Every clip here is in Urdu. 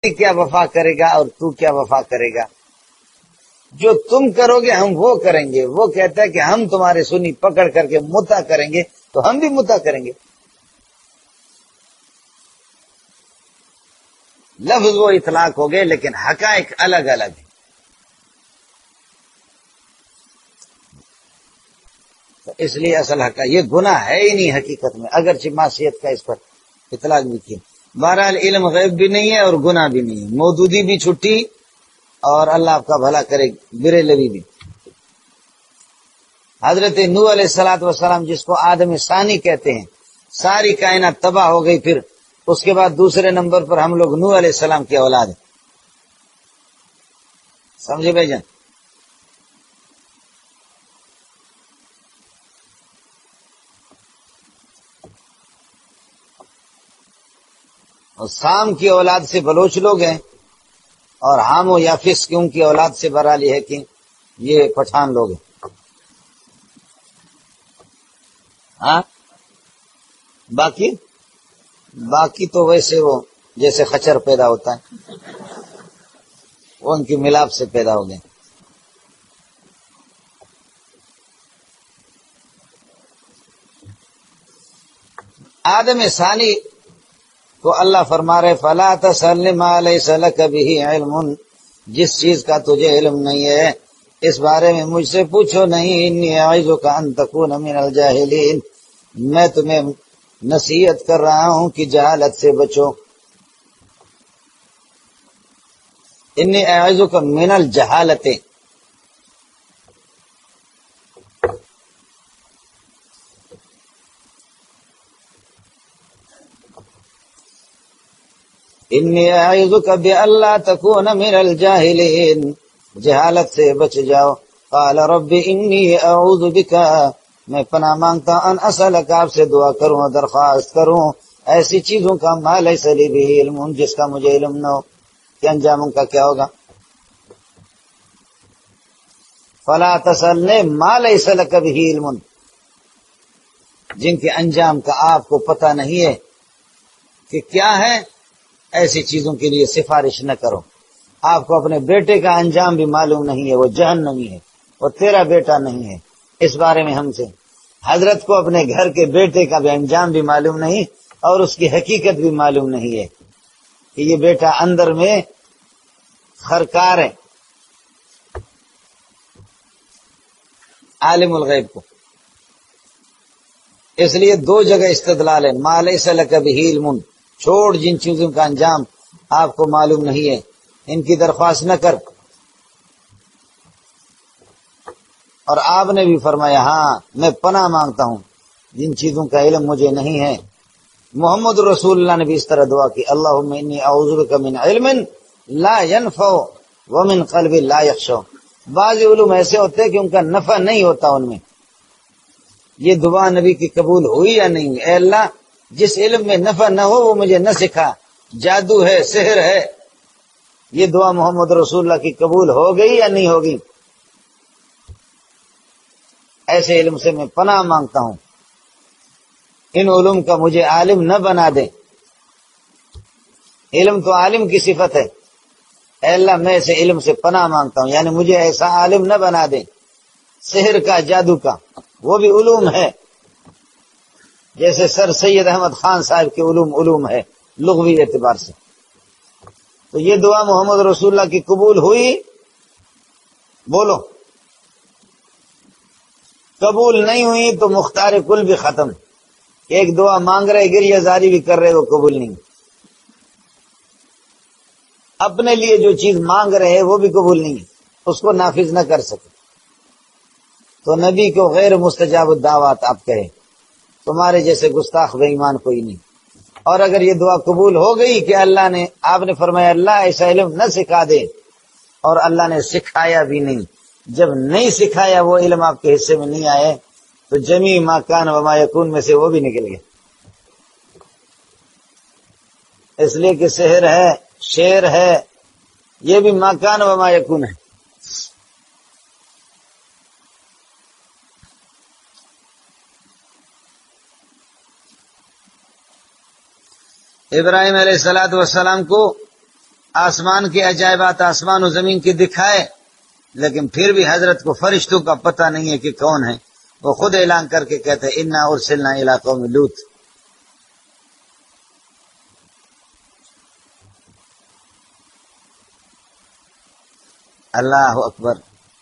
کیا وفا کرے گا اور تو کیا وفا کرے گا؟ جو تم کرو گے ہم وہ کریں گے۔ وہ کہتا ہے کہ ہم تمہارے سنی پکڑ کر کے متا کریں گے تو ہم بھی متا کریں گے۔ لفظ وہ اطلاق ہو گئے لیکن حقائق الگ الگ ہیں۔ تو اس لیے اصل حق یہ گناہ ہے ہی نہیں حقیقت میں، اگرچہ معصیت کا اس پر اطلاق بھی کیا۔ بہرحال علم غیب بھی نہیں ہے اور گناہ بھی نہیں ہے، مودودی بھی چھٹی اور اللہ آپ کا بھلا کرے بریلوی بھی۔ حضرت نوح علیہ السلام جس کو آدم ثانی کہتے ہیں، ساری کائنات تباہ ہو گئی، پھر اس کے بعد دوسرے نمبر پر ہم لوگ نوح علیہ السلام کی اولاد ہیں۔ سمجھے بھائی جان؟ اور سام کی اولاد سے بلوچ لوگ ہیں، اور حام و یافس کی ان کی اولاد سے برالی ہے کہ یہ پٹھان لوگ ہیں۔ ہاں باقی تو ویسے وہ جیسے خچر پیدا ہوتا ہے وہ ان کی ملاپ سے پیدا ہو گئے۔ آدم ثانی تو اللہ فرما رہے فلا تسألنی ما لیس لک بہ علم، جس چیز کا تجھے علم نہیں ہے اس بارے میں مجھ سے پوچھو نہیں۔ انی اعظک ان تکون من الجاہلین، میں تمہیں نصیحت کر رہا ہوں کہ جہالت سے بچو۔ انی اعظک من الجہالت، انی اعظک بألا تکون من الجاہلین، جہالت سے بچ جاؤ۔ قال رب انی اعوذ بک، میں پناہ مانگتا ان اسألک، آپ سے دعا کروں درخواست کروں ایسی چیزوں کا ما لیس لی بہ علم، جس کا مجھے علم نہ ہو کہ انجام ان کا کیا ہوگا۔ فلا تسألنی ما لیس لک بہ علم، جن کے انجام کا آپ کو پتہ نہیں ہے کہ کیا ہے، ایسی چیزوں کے لیے سفارش نہ کرو۔ آپ کو اپنے بیٹے کا انجام بھی معلوم نہیں ہے، وہ جہنمی ہے، وہ تیرا بیٹا نہیں ہے، اس بارے میں ہم سے۔ حضرت کو اپنے گھر کے بیٹے کا بھی انجام بھی معلوم نہیں اور اس کی حقیقت بھی معلوم نہیں ہے کہ یہ بیٹا اندر میں خرکار ہے۔ عالم الغیب کو اس لیے دو جگہ استدلال ہے، ما لیس لک بہ علم، چھوڑ جن چیزوں کا انجام آپ کو معلوم نہیں ہے، ان کی درخواست نہ کر۔ اور آپ نے بھی فرمایا ہاں میں پناہ مانگتا ہوں جن چیزوں کا علم مجھے نہیں ہے۔ محمد رسول اللہ نے بھی اس طرح دعا کی، اللہم انی اعوذ بک من علم لا ینفع ومن قلب لا یخشع۔ بعض علوم ایسے ہوتے ہیں کہ ان کا نفع نہیں ہوتا ان میں۔ یہ دعا نبی کی قبول ہوئی یا نہیں؟ اے اللہ جس علم میں نفع نہ ہو وہ مجھے نہ سکھا، جادو ہے، سحر ہے۔ یہ دعا محمد رسول اللہ کی قبول ہو گئی یا نہیں ہوگی؟ ایسے علم سے میں پناہ مانگتا ہوں، ان علوم کا مجھے عالم نہ بنا دے۔ علم تو عالم کی صفت ہے، اے اللہ میں ایسے علم سے پناہ مانگتا ہوں، یعنی مجھے ایسا عالم نہ بنا دے سحر کا، جادو کا، وہ بھی علوم ہے، جیسے سر سید احمد خان صاحب کے علوم ہے لغوی اعتبار سے۔ تو یہ دعا محمد رسول اللہ کی قبول ہوئی؟ بولو۔ قبول نہیں ہوئی تو مختار کل بھی ختم۔ ایک دعا مانگ رہے، گریہ زاری بھی کر رہے، وہ قبول نہیں۔ اپنے لیے جو چیز مانگ رہے ہیں وہ بھی قبول نہیں، اس کو نافذ نہ کر سکے تو نبی کو غیر مستجاب الدعوات آپ کہے، تمہارے جیسے گستاخ بے ایمان کوئی نہیں۔ اور اگر یہ دعا قبول ہو گئی کہ اللہ نے، آپ نے فرمایا اللہ ایسا علم نہ سکھا دے، اور اللہ نے سکھایا بھی نہیں، جب نہیں سکھایا وہ علم آپ کے حصے میں نہیں آئے تو جمی ما کان و ما یکون میں سے وہ بھی نکل گیا۔ اس لیے کہ سحر ہے، شعر ہے، یہ بھی ما کان و ما یکون ہے۔ ابراہیم علیہ السلام کو آسمان کے عجائبات آسمان و زمین کے دکھائے، لیکن پھر بھی حضرت کو فرشتوں کا پتہ نہیں ہے کہ کون ہے. وہ خود اعلان کر کے کہتے ہیں انا ارسلنا الی قوم لوط. اللہ اکبر.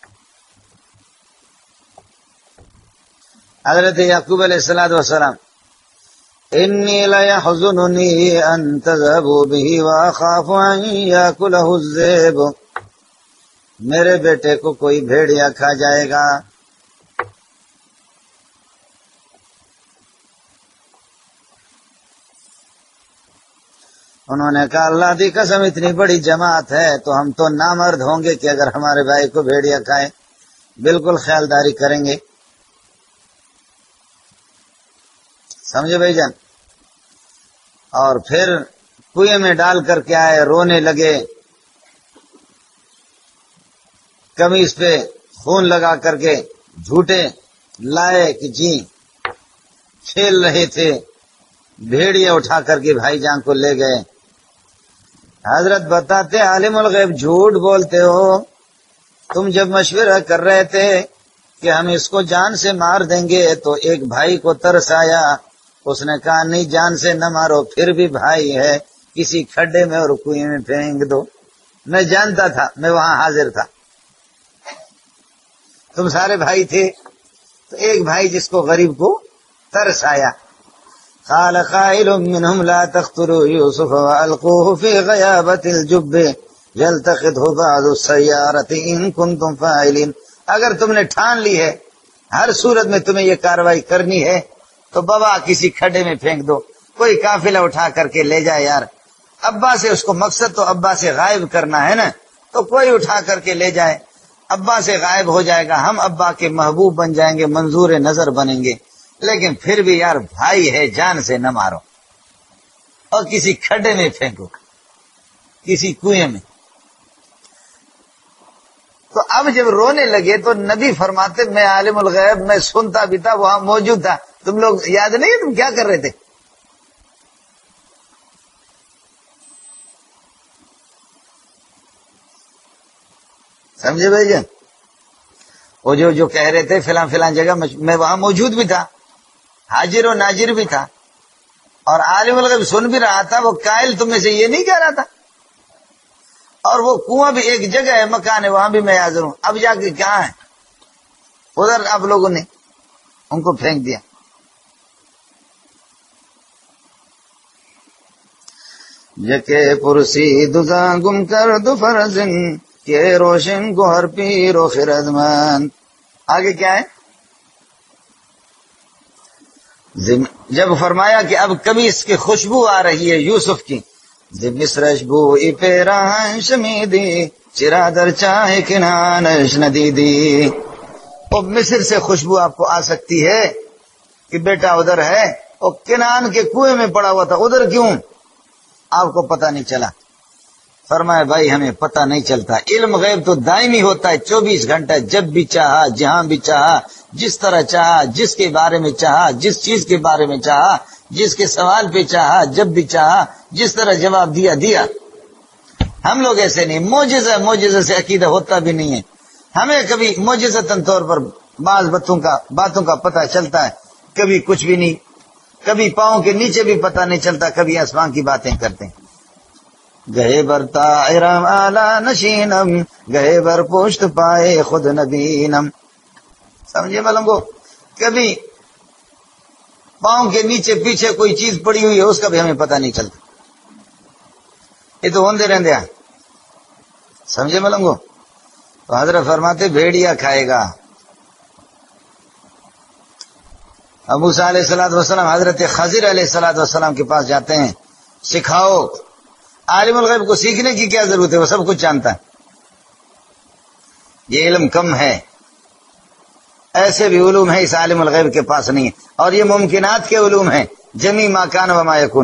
حضرت یعقوب علیہ الصلوۃ والسلام انی لیحزننی ان تذهبوا به واخاف ان یاکلہ الذئب. میرے بیٹے کو کوئی بھیڑیا کھا جائے گا. انہوں نے کہا اللہ دی قسم اتنی بڑی جماعت ہے تو ہم تو نامرد ہوں گے کہ اگر ہمارے بھائی کو بھیڑیا کھائے. بالکل خیالداری کریں گے. سمجھے بھائی جان؟ اور پھر کنویں میں ڈال کر کے آئے، رونے لگے، قمیص پہ خون لگا کر کے جھوٹے لائے کہ جی کھیل رہے تھے. بھیڑیا اٹھا کر کے بھائی جان کو لے گئے. حضرت بتاتے عالم الغیب جھوٹ بولتے ہو. تم جب مشورہ کر رہے تھے کہ ہم اس کو جان سے مار دیں گے تو ایک بھائی کو ترس آیا. اس نے کہا نہیں جان سے نہ مارو، پھر بھی بھائی ہے، کسی کھڈے میں اور کنویں میں پھینک دو. میں جانتا تھا، میں وہاں حاضر تھا. تم سارے بھائی تھے تو ایک بھائی جس کو غریب کو ترس آیا. قال قائل منهم لا تقتلوا يوسف والقوه في غيابة الجب يلتقطه بعض السيارة ان كنتم فاعلين. اگر تم نے ٹھان لی ہے ہر صورت میں تمہیں یہ کاروائی کرنی ہے تو بابا کسی کھڈے میں پھینک دو. کوئی قافلہ اٹھا کر کے لے جائے یار. ابا سے اس کو مقصد تو ابا سے غائب کرنا ہے نا، تو کوئی اٹھا کر کے لے جائے. ابا سے غائب ہو جائے گا، ہم ابا کے محبوب بن جائیں گے، منظور نظر بنیں گے. لیکن پھر بھی یار بھائی ہے، جان سے نہ مارو اور کسی کھڈے میں پھینکو، کسی کنویں میں. تو اب جب رونے لگے تو نبی فرماتے میں عالم الغیب، میں سنتا بھی تھا، وہاں موجود تھا. تم لوگ یاد نہیں تم کیا کر رہے تھے؟ سمجھے بھائی جان؟ وہ جو کہہ رہے تھے فلاں فلاں جگہ میں وہاں موجود بھی تھا، حاضر و ناظر بھی تھا، اور عالم الغیب سن بھی رہا تھا. وہ قائل تم میں سے یہ نہیں کہہ رہا تھا. اور وہ کنواں بھی ایک جگہ ہے، مکان ہے، وہاں بھی میں حاضر ہوں. اب جا کے کہاں ہے؟ ادھر آپ لوگوں نے ان کو پھینک دیا. جکے پرسی دزا گم کر دو فرزن کے روشن کو ہر پیر و خردمند. آگے کیا ہے؟ جب فرمایا کہ اب کبھی اس کی خوشبو آ رہی ہے یوسف کی. مصرش بو ای پیران شمیدی چرا در چاہے کنانش ندیدی. وہ مصر سے خوشبو آپ کو آ سکتی ہے کہ بیٹا ادھر ہے، وہ کنان کے کنویں میں پڑا ہوا تھا، ادھر کیوں آپ کو پتہ نہیں چلا؟ فرمایا بھائی ہمیں پتہ نہیں چلتا. علم غیب تو دائمی ہوتا ہے، 24 گھنٹہ، جب بھی چاہا، جہاں بھی چاہا، جس طرح چاہا، جس کے بارے میں چاہا، جس چیز کے بارے میں چاہا، جس کے سوال پہ چاہا، جب بھی چاہا، جس طرح جواب دیا. ہم لوگ ایسے نہیں. معجزہ سے عقیدہ ہوتا بھی نہیں ہے. ہمیں کبھی معجزتاً طور پر بعض باتوں کا پتہ چلتا ہے، کبھی کچھ بھی نہیں. کبھی پاؤں کے نیچے بھی پتہ نہیں چلتا، کبھی آسمان کی باتیں کرتے ہیں. گئے برتا ارم اعلی نشینم گئے بر پوشت پائے خود نبینم. سمجھے معلوم کو؟ کبھی پاؤں کے نیچے پیچھے کوئی چیز پڑی ہوئی ہے، اس کا بھی ہمیں پتہ نہیں چلتا. یہ تو ہوندے رہندے ہیں. سمجھے معلوم کو؟ تو حضرت فرماتے بھیڑیا کھائے گا. ابو موسیٰ علیہ الصلوۃ والسلام حضرت خضر علیہ الصلوۃ والسلام کے پاس جاتے ہیں، سکھاؤ. عالم الغیب کو سیکھنے کی کیا ضرورت ہے، وہ سب کچھ جانتا ہے. یہ علم کم ہے. ایسے بھی علوم ہیں اس عالم الغیب کے پاس نہیں ہے، اور یہ ممکنات کے علوم ہیں. جمی ما کان و ما یکون.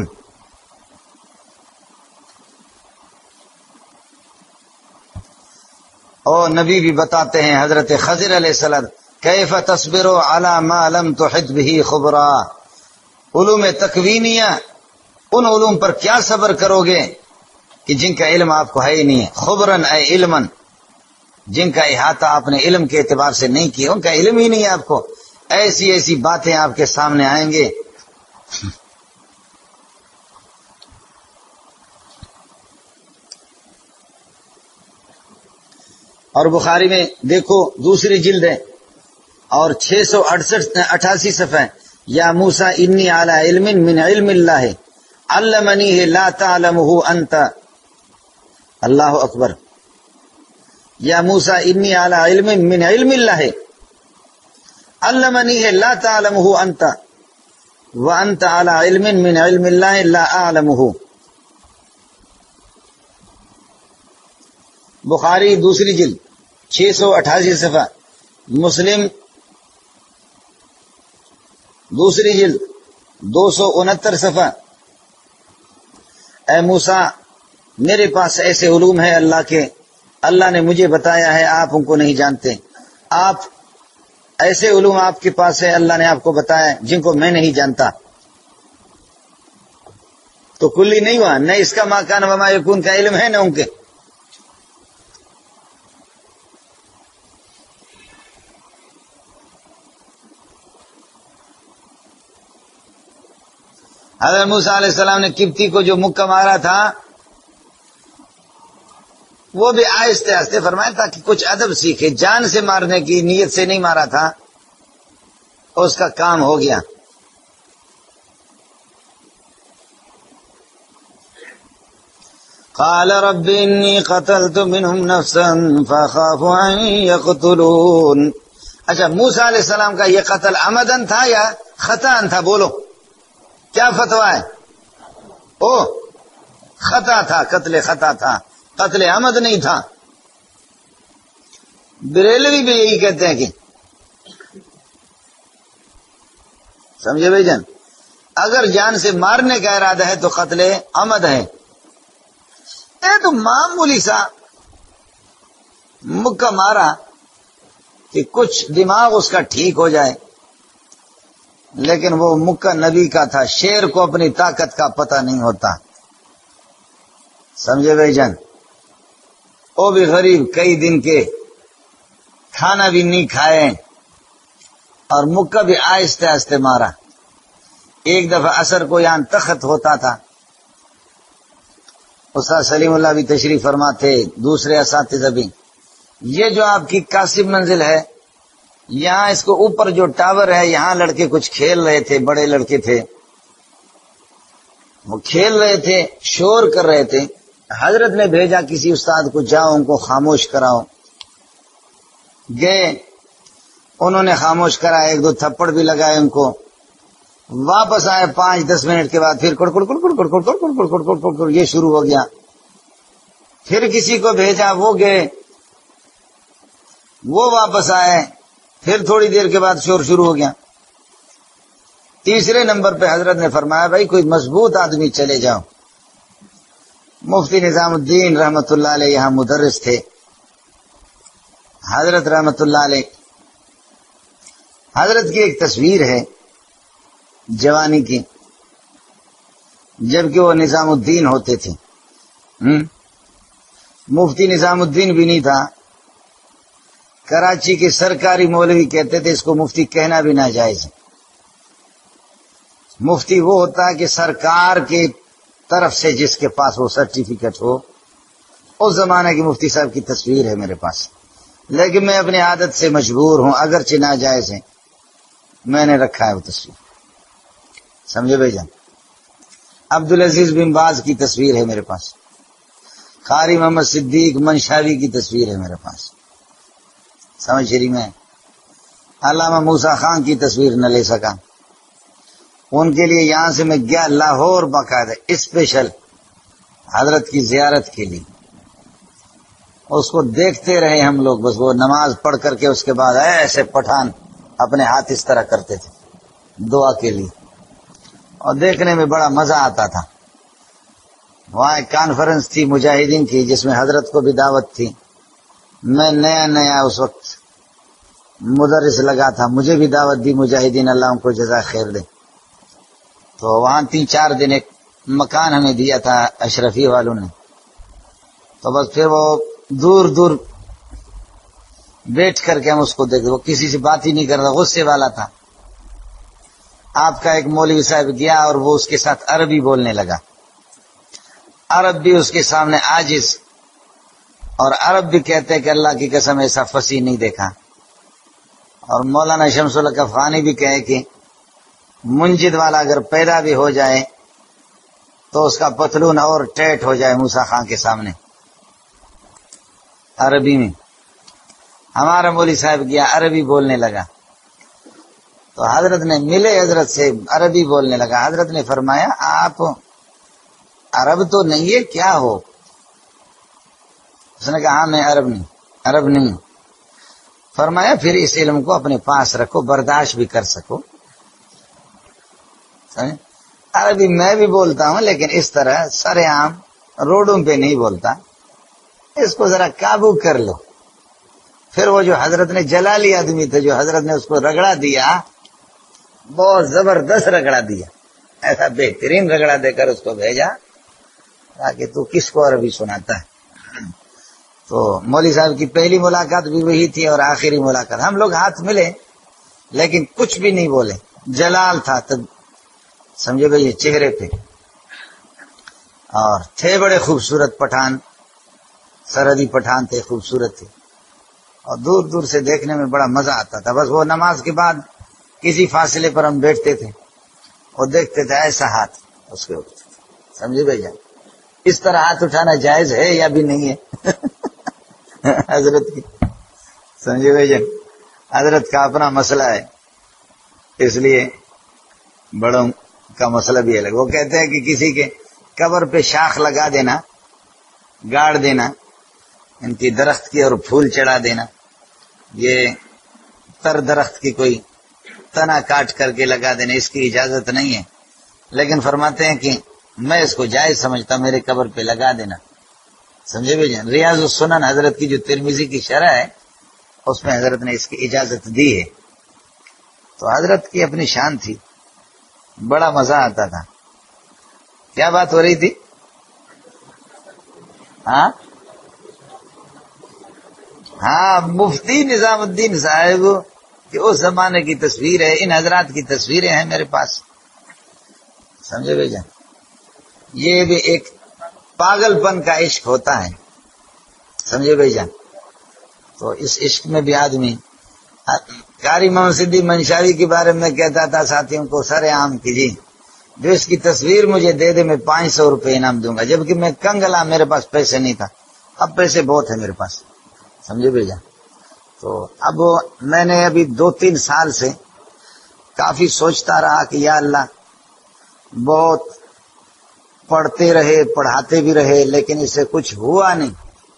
اور نبی بھی بتاتے ہیں حضرت خضر علیہ السلام کیف تصبر علی ما لم تحط به خبرا. علوم تکوینیہ، ان علوم پر کیا صبر کرو گے کہ جن کا علم آپ کو ہے ہی نہیں ہے، خبرن اے علمن، جن کا احاطہ آپ نے علم کے اعتبار سے نہیں کیا، ان کا علم ہی نہیں ہے آپ کو، ایسی ایسی باتیں آپ کے سامنے آئیں گے۔ اور بخاری میں دیکھو دوسری جلد ہے اور 688 صفحہ، یا موسیٰ انی علی علم من علم اللہ علمنیہ لا تعلمہ انت، اللہ اکبر، یا موسیٰ انی علی علم من علم اللہ علمنیہ لا تعلمہ انت وانت علی علم من علم اللہ لا اعلمہ۔ بخاری دوسری جلد 688 صفحہ، مسلم دوسری جلد 269 صفحہ، اے موسیٰ میرے پاس ایسے علوم ہیں اللہ کے، اللہ نے مجھے بتایا ہے، آپ ان کو نہیں جانتے، آپ ایسے علوم آپ کے پاس ہے، اللہ نے آپ کو بتایا جن کو میں نہیں جانتا۔ تو کلی نہیں ہوا، نہ اس کا ما کان وما یکون کا علم ہے نہ ان کے۔ حضرت موسیٰ علیہ السلام نے قبطی کو جو مکہ مارا تھا وہ بھی آہستہ آہستہ فرمایا تھا کہ کچھ ادب سیکھے، جان سے مارنے کی نیت سے نہیں مارا تھا، اس کا کام ہو گیا۔ قال رب انی قتلت منهم نفسا فاخاف ان یقتلون۔ اچھا، موسیٰ علیہ السلام کا یہ قتل عمدن تھا یا خطأ تھا؟ بولو کیا فتویٰ ہے؟ خطا تھا، قتل خطا تھا، قتل عمد نہیں تھا۔ بریلوی بھی یہی کہتے ہیں کہ سمجھے بھائی جان، اگر جان سے مارنے کا ارادہ ہے تو قتل عمد ہے۔ یہ تو معمولی سا مکہ مارا کہ کچھ دماغ اس کا ٹھیک ہو جائے، لیکن وہ مکہ نبی کا تھا، شیر کو اپنی طاقت کا پتہ نہیں ہوتا، سمجھے بھائی جان۔ وہ بھی غریب، کئی دن کے، کھانا بھی نہیں کھائے، اور مکہ بھی آہستہ آہستہ مارا۔ ایک دفعہ عصر کو یہاں تخت ہوتا تھا، استاد سلیم اللہ بھی تشریف فرما تھے، دوسرے اساتذہ بھی۔ یہ جو آپ کی قاسم منزل ہے، یہاں اس کو اوپر جو ٹاور ہے، یہاں لڑکے کچھ کھیل رہے تھے، بڑے لڑکے تھے، وہ کھیل رہے تھے، شور کر رہے تھے۔ حضرت نے بھیجا کسی استاد کو، جاؤ ان کو خاموش کراؤ۔ گئے، انہوں نے خاموش کرا، ایک دو تھپڑ بھی لگائے ان کو، واپس آئے 5-10 منٹ کے بعد پھر کڑ کڑ کڑ کڑ کڑ کڑ کڑ کڑ کڑ کڑ کڑ یہ شروع ہو گیا۔ پھر کسی کو بھیجا، وہ گئے، وہ واپس آئے، پھر تھوڑی دیر کے بعد شور شروع ہو گیا۔ تیسرے نمبر پہ حضرت نے فرمایا بھائی کوئی مضبوط آدمی چلے جاؤ۔ مفتی نظام الدین رحمت اللہ علیہ یہاں مدرس تھے، حضرت رحمت اللہ علیہ۔ حضرت کی ایک تصویر ہے جوانی کی، جبکہ وہ نظام الدین ہوتے تھے۔ مفتی نظام الدین بھی نہیں تھا، کراچی کے سرکاری مولوی کہتے تھے اس کو مفتی کہنا بھی ناجائز ہے۔ مفتی وہ ہوتا ہے کہ سرکار کی طرف سے جس کے پاس وہ سرٹیفکیٹ ہو۔ اس زمانے کی مفتی صاحب کی تصویر ہے میرے پاس، لیکن میں اپنی عادت سے مجبور ہوں، اگرچہ ناجائز ہے، میں نے رکھا ہے وہ تصویر، سمجھے بھائی جان۔ عبدالعزیز بن باز کی تصویر ہے میرے پاس، قاری محمد صدیق منشاوی کی تصویر ہے میرے پاس، سمجھ شری میں۔ علامہ موسیٰ خان کی تصویر نہ لے سکا، ان کے لیے یہاں سے میں گیا لاہور باقاعدہ اسپیشل حضرت کی زیارت کے لیے۔ اس کو دیکھتے رہے ہم لوگ، بس وہ نماز پڑھ کر کے اس کے بعد ایسے پٹھان اپنے ہاتھ اس طرح کرتے تھے دعا کے لیے، اور دیکھنے میں بڑا مزہ آتا تھا۔ وہاں ایک کانفرنس تھی مجاہدین کی جس میں حضرت کو بھی دعوت تھی، میں نیا اس وقت مدرس لگا تھا، مجھے بھی دعوت دی مجاہدین، اللہ ان کو جزا خیر دے۔ تو وہاں 3-4 دن ایک مکان ہمیں دیا تھا اشرفی والوں نے، تو بس پھر وہ دور دور بیٹھ کر کے ہم اس کو دیکھتے، وہ کسی سے بات ہی نہیں کرتا، غصے والا تھا۔ آپ کا ایک مولوی صاحب گیا اور وہ اس کے ساتھ عربی بولنے لگا، عرب بھی اس کے سامنے عاجز، اور عرب بھی کہتے ہیں کہ اللہ کی قسم ایسا فصیح نہیں دیکھا۔ اور مولانا شمس الحق افغانی بھی کہے کہ منجد والا اگر پیدا بھی ہو جائے تو اس کا پتلون اور ٹیٹ ہو جائے موسیٰ خان کے سامنے عربی میں۔ ہمارا مولوی صاحب گیا عربی بولنے لگا، تو حضرت نے ملے، حضرت سے عربی بولنے لگا۔ حضرت نے فرمایا آپ عرب تو نہیں ہے، کیا ہو؟ اس نے کہا ہاں میں عرب نہیں۔ فرمایا پھر اس علم کو اپنے پاس رکھو، برداشت بھی کر سکو۔ عربی میں بھی بولتا ہوں لیکن اس طرح سر عام روڈوں پہ نہیں بولتا، اس کو ذرا قابو کر لو۔ پھر وہ جو حضرت نے جلالی آدمی تھے، جو حضرت نے اس کو رگڑا دیا، بہت زبردست رگڑا دیا، ایسا بہترین رگڑا دے کر اس کو بھیجا تاکہ تو کس کو عربی سناتا ہے۔ تو مولوی صاحب کی پہلی ملاقات بھی وہی تھی اور آخری ملاقات۔ ہم لوگ ہاتھ ملے لیکن کچھ بھی نہیں بولے، جلال تھا تب، سمجھے بھائی، چہرے پہ، اور تھے بڑے خوبصورت پٹھان، سرحدی پٹھان تھے، خوبصورت تھے، اور دور دور سے دیکھنے میں بڑا مزہ آتا تھا۔ بس وہ نماز کے بعد کسی فاصلے پر ہم بیٹھتے تھے اور دیکھتے تھے ایسا ہاتھ اس کے اوپر، سمجھے بھائی جان۔ اس طرح ہاتھ اٹھانا جائز ہے یا بھی نہیں ہے؟ حضرت کی، سمجھے بھائی جان، حضرت کا اپنا مسئلہ ہے، اس لیے بڑوں کا مسئلہ بھی الگ۔ وہ کہتے ہیں کہ کسی کے قبر پہ شاخ لگا دینا، گاڑ دینا، ان کی درخت کی اور پھول چڑھا دینا، یہ تر درخت کی کوئی تنا کاٹ کر کے لگا دینا، اس کی اجازت نہیں ہے، لیکن فرماتے ہیں کہ میں اس کو جائز سمجھتا ہوں، میرے قبر پہ لگا دینا، سمجھے بھائی جان۔ ریاض السنن حضرت کی جو ترمذی کی شرح ہے اس میں حضرت نے اس کی اجازت دی ہے۔ تو حضرت کی اپنی شان تھی، بڑا مزہ آتا تھا۔ کیا بات ہو رہی تھی؟ ہاں، مفتی نظام الدین صاحب کہ اس زمانے کی تصویر ہے، ان حضرات کی تصویریں ہیں میرے پاس، سمجھے بھائی جان۔ یہ بھی ایک پاگل پن کا عشق ہوتا ہے، سمجھے بھائی جان۔ تو اس عشق میں بھی آدمی، قاری محمد صدیق منشاوی کے بارے میں کہتا تھا ساتھیوں کو، سر عام کی جی جو اس کی تصویر مجھے دے دے میں 500 روپے انعام دوں گا، جبکہ میں کنگلا، میرے پاس پیسے نہیں تھا، اب پیسے بہت ہیں میرے پاس، سمجھے بھائی جان۔ تو اب میں نے ابھی 2-3 سال سے کافی سوچتا رہا کہ یا اللہ، بہت پڑھتے رہے، پڑھاتے بھی رہے، لیکن اس سے کچھ ہوا نہیں،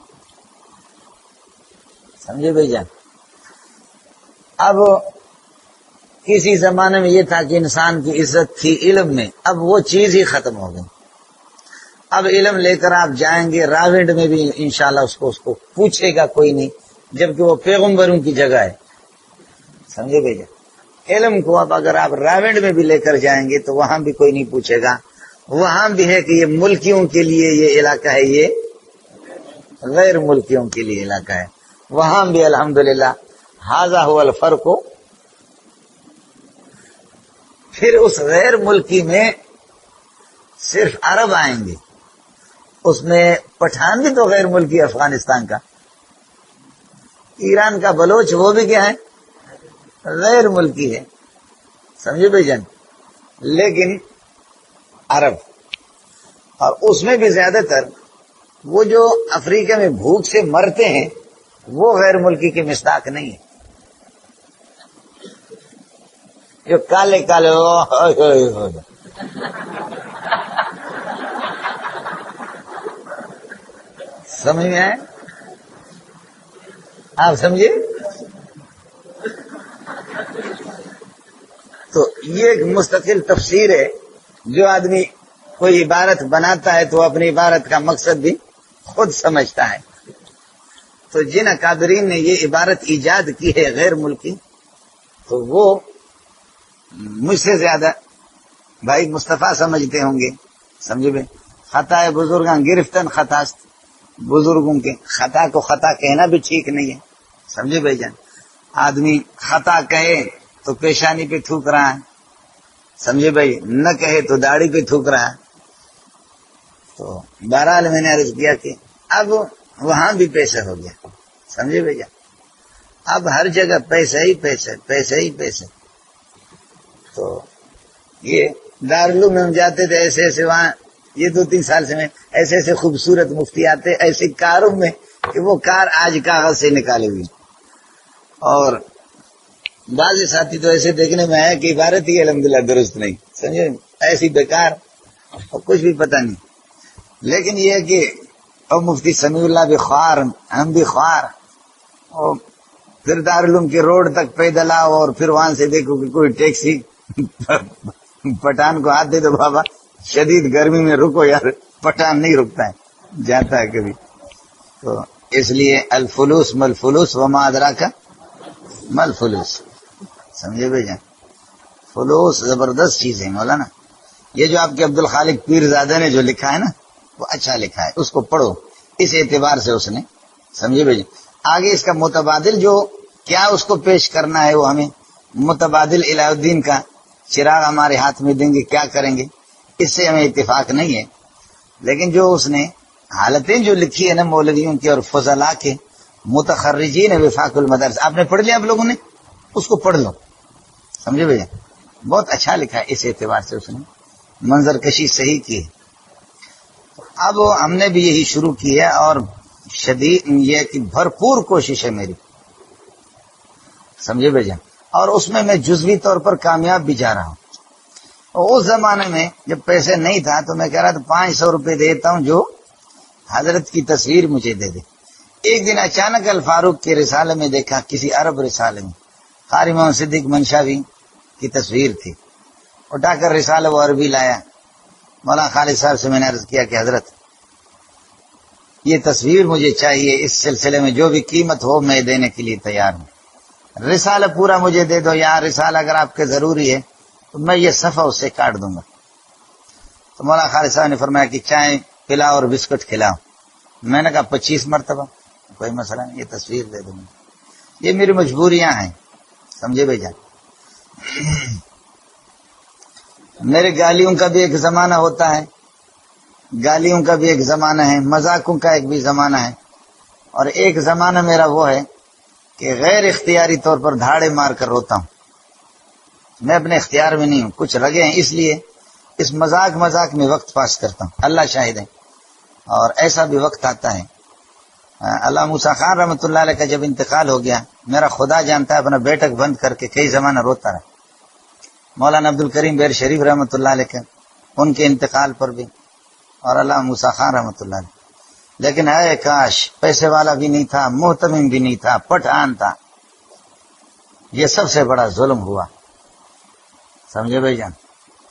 سمجھے بھائی جان۔ اب کسی زمانے میں یہ تھا کہ انسان کی عزت تھی علم میں، اب وہ چیز ہی ختم ہو گئی۔ اب علم لے کر آپ جائیں گے راونڈ میں بھی انشاءاللہ اس کو پوچھے گا کوئی نہیں، جبکہ وہ پیغمبروں کی جگہ ہے، سمجھے بھائی جان۔ علم کو اب اگر آپ راونڈ میں بھی لے کر جائیں گے تو وہاں بھی کوئی نہیں پوچھے گا، وہاں بھی ہے کہ یہ ملکیوں کے لیے یہ علاقہ ہے، یہ غیر ملکیوں کے لیے علاقہ ہے، وہاں بھی الحمدللہ ھذا ھو الفرق۔ پھر اس غیر ملکی میں صرف عرب آئیں گے، اس میں پٹھان بھی تو غیر ملکی، افغانستان کا، ایران کا بلوچ، وہ بھی کیا ہے؟ غیر ملکی ہے، سمجھے بھائی جان، لیکن عرب۔ اور اس میں بھی زیادہ تر وہ جو افریقہ میں بھوک سے مرتے ہیں وہ غیر ملکی کی مصداق نہیں ہے، جو کالے کالے سمجھ میں آئے؟ آپ سمجھے؟ تو یہ ایک مستقل تفسیر ہے، جو آدمی کوئی عبارت بناتا ہے تو اپنی عبارت کا مقصد بھی خود سمجھتا ہے۔ تو جن اکابرین نے یہ عبارت ایجاد کی ہے غیر ملکی، تو وہ مجھ سے زیادہ بھائی مصطفیٰ سمجھتے ہوں گے، سمجھے بھائی، خطا بزرگاں گرفتن خطاست، بزرگوں کے خطا کو خطا کہنا بھی ٹھیک نہیں ہے، سمجھے بھائی جان. آدمی خطا کہے تو پیشانی پہ تھوک رہا ہے، سمجھے بھائی، نہ کہے تو داڑھی پہ تھوک رہا ہے. تو بہرحال میں نے عرض کیا کہ اب وہاں بھی پیسہ ہو گیا، سمجھے بھائی جان. اب ہر جگہ پیسہ ہی پیسہ، پیسہ ہی پیسہ. تو یہ دارالعلوم میں ہم جاتے تھے، ایسے ایسے وہاں یہ 2-3 سال سے میں ایسے ایسے خوبصورت مفتی آتے ایسے کاروں میں کہ وہ کار آج کاغذ سے نکالے ہوئی. اور بعض ساتھی تو ایسے دیکھنے میں آیا کہ عبارت ہی الحمدللہ درست نہیں، سمجھے، ایسی بیکار اور کچھ بھی پتہ نہیں. لیکن یہ کہ اب مفتی سمیع اللہ بھی خوار، ہم بھی خوار. اور پھر دارالعلوم کے روڈ تک پیدل آؤ اور پھر وہاں سے دیکھو کہ کوئی ٹیکسی پٹھان کو ہاتھ دے دو، بابا شدید گرمی میں رکو یار، پٹھان نہیں رکتا ہے، جاتا ہے کبھی. تو اس لیے الفلوس ملفلوس وما ادراک ملفلوس، سمجھے بھائی جان. فلوس زبردست چیز ہے مولانا. یہ جو آپ کے عبد الخالق پیرزادہ نے جو لکھا ہے نا وہ اچھا لکھا ہے، اس کو پڑھو اس اعتبار سے اس نے، سمجھے بھائی. آگے اس کا متبادل جو کیا اس کو پیش کرنا ہے وہ ہمیں متبادل الہ الدین کا چراغ ہمارے ہاتھ میں دیں گے، کیا کریں گے اس سے ہمیں اتفاق نہیں ہے. لیکن جو اس نے حالتیں جو لکھی ہے نا مولویوں کی اور فضلاء کے متخرجین وفاق المدارس، آپ نے پڑھ لیا، آپ لوگوں نے اس کو پڑھ لو، سمجھے بھیا، بہت اچھا لکھا ہے. اس اعتبار سے اس نے منظر کشی صحیح کی ہے. اب ہم نے بھی یہی شروع کی ہے اور شدید یہ کہ بھرپور کوشش ہے میری، سمجھے بھیا. اور اس میں جزوی طور پر کامیاب بھی جا رہا ہوں. اس زمانے میں جب پیسے نہیں تھا تو میں کہہ رہا تھا 500 روپے دیتا ہوں جو حضرت کی تصویر مجھے دے دے. ایک دن اچانک الفاروق کے رسالے میں دیکھا، کسی عرب رسالے میں قاری محمد صدیق منشاوی کی تصویر تھی. اٹھا کر رسالہ وہ عربی لایا. مولانا خالد صاحب سے میں نے عرض کیا کہ حضرت یہ تصویر مجھے چاہیے، اس سلسلے میں جو بھی قیمت ہو میں دینے کے لیے تیار ہوں. رسالہ پورا مجھے دے دو، یا رسالہ اگر آپ کے ضروری ہے تو میں یہ صفحہ اس سے کاٹ دوں گا. تو مولانا خالد صاحب نے فرمایا کہ چائے پلاؤ اور بسکٹ کھلاؤ. میں نے کہا 25 مرتبہ، کوئی مسئلہ نہیں، یہ تصویر دے دوں گا. یہ میری مجبوریاں ہیں، سمجھے بھائی جان. میرے گالیوں کا بھی ایک زمانہ ہوتا ہے، گالیوں کا بھی ایک زمانہ ہے، مذاقوں کا ایک بھی زمانہ ہے. اور ایک زمانہ میرا وہ ہے کہ غیر اختیاری طور پر دھاڑے مار کر روتا ہوں. میں اپنے اختیار میں نہیں ہوں، کچھ رگے ہیں، اس لیے اس مذاق میں وقت پاس کرتا ہوں، اللہ شاہد ہے. اور ایسا بھی وقت آتا ہے. علامہ موسیٰ خان رحمۃ اللہ علیہ کا جب انتقال ہو گیا، میرا خدا جانتا ہے اپنا بیٹک بند کر کے کئی زمانہ روتا رہا. مولانا عبد الکریم بیر شریف رحمۃ اللہ علیہ کے ان کے انتقال پر بھی، اور علامہ موسیٰ خان رحمۃ اللہ علیہ. لیکن اے کاش پیسے والا بھی نہیں تھا، محتمم بھی نہیں تھا، پٹھان تھا. یہ سب سے بڑا ظلم ہوا، سمجھے بھائی جان.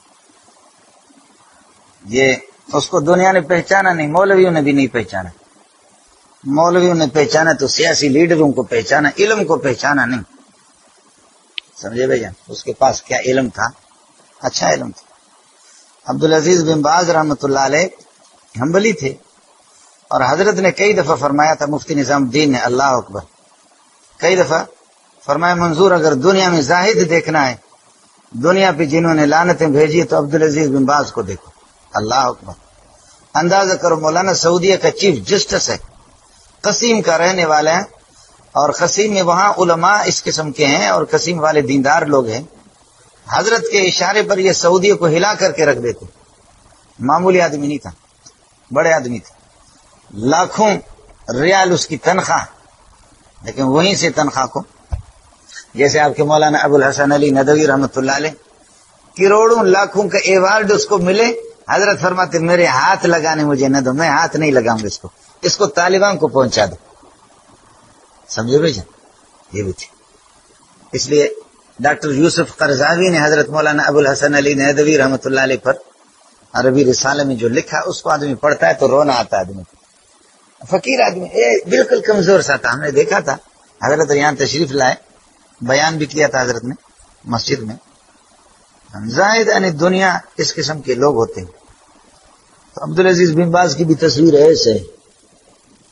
یہ اس کو دنیا نے پہچانا نہیں، مولویوں نے بھی نہیں پہچانا. مولویوں نے پہچانا تو سیاسی لیڈروں کو پہچانا، علم کو پہچانا نہیں، سمجھے بھائی جان. اس کے پاس کیا علم تھا، اچھا علم تھا. عبدالعزیز بن باز رحمۃ اللہ علیہ حنبلی تھے، اور حضرت نے کئی دفعہ فرمایا تھا، مفتی نظام الدین نے، اللہ اکبر، کئی دفعہ فرمایا منظور اگر دنیا میں زاہد دیکھنا ہے، دنیا پہ جنہوں نے لعنتیں بھیجی تو عبدالعزیز بن باز کو دیکھو. اللہ اکبر. اندازہ کرو، مولانا سعودیہ کا چیف جسٹس ہے، قصیم کا رہنے والا ہے، اور قصیم میں وہاں علماء اس قسم کے ہیں اور قصیم والے دیندار لوگ ہیں. حضرت کے اشارے پر یہ سعودیہ کو ہلا کر کے رکھ دیتے. معمولی آدمی نہیں تھا، بڑے آدمی تھے. لاکھوں ریال اس کی تنخواہ، لیکن وہیں سے تنخواہ کو، جیسے آپ کے مولانا ابو الحسن علی ندوی رحمۃ اللہ علیہ کروڑوں لاکھوں کا ایوارڈ اس کو ملے، حضرت فرماتے میرے ہاتھ لگانے مجھے نہ دو، میں ہاتھ نہیں لگاؤں گا اس کو طالبان کو پہنچا دو. سمجھے بھائی جان، یہ بھی تھی. اس لیے ڈاکٹر یوسف قرضاوی نے حضرت مولانا ابو الحسن علی ندوی رحمۃ اللہ علیہ پر عربی رسالے میں جو لکھا، اس کو آدمی پڑھتا ہے تو رونا آتا ہے آدمی. فقیر آدمی، بالکل کمزور سا تھا. ہم نے دیکھا تھا، حضرت یہاں تشریف لائے، بیان بھی کیا تھا حضرت نے مسجد میں. زاہد یعنی دنیا اس قسم کے لوگ ہوتے ہیں. تو عبدالعزیز بن باز کی بھی تصویر ایسے ہے،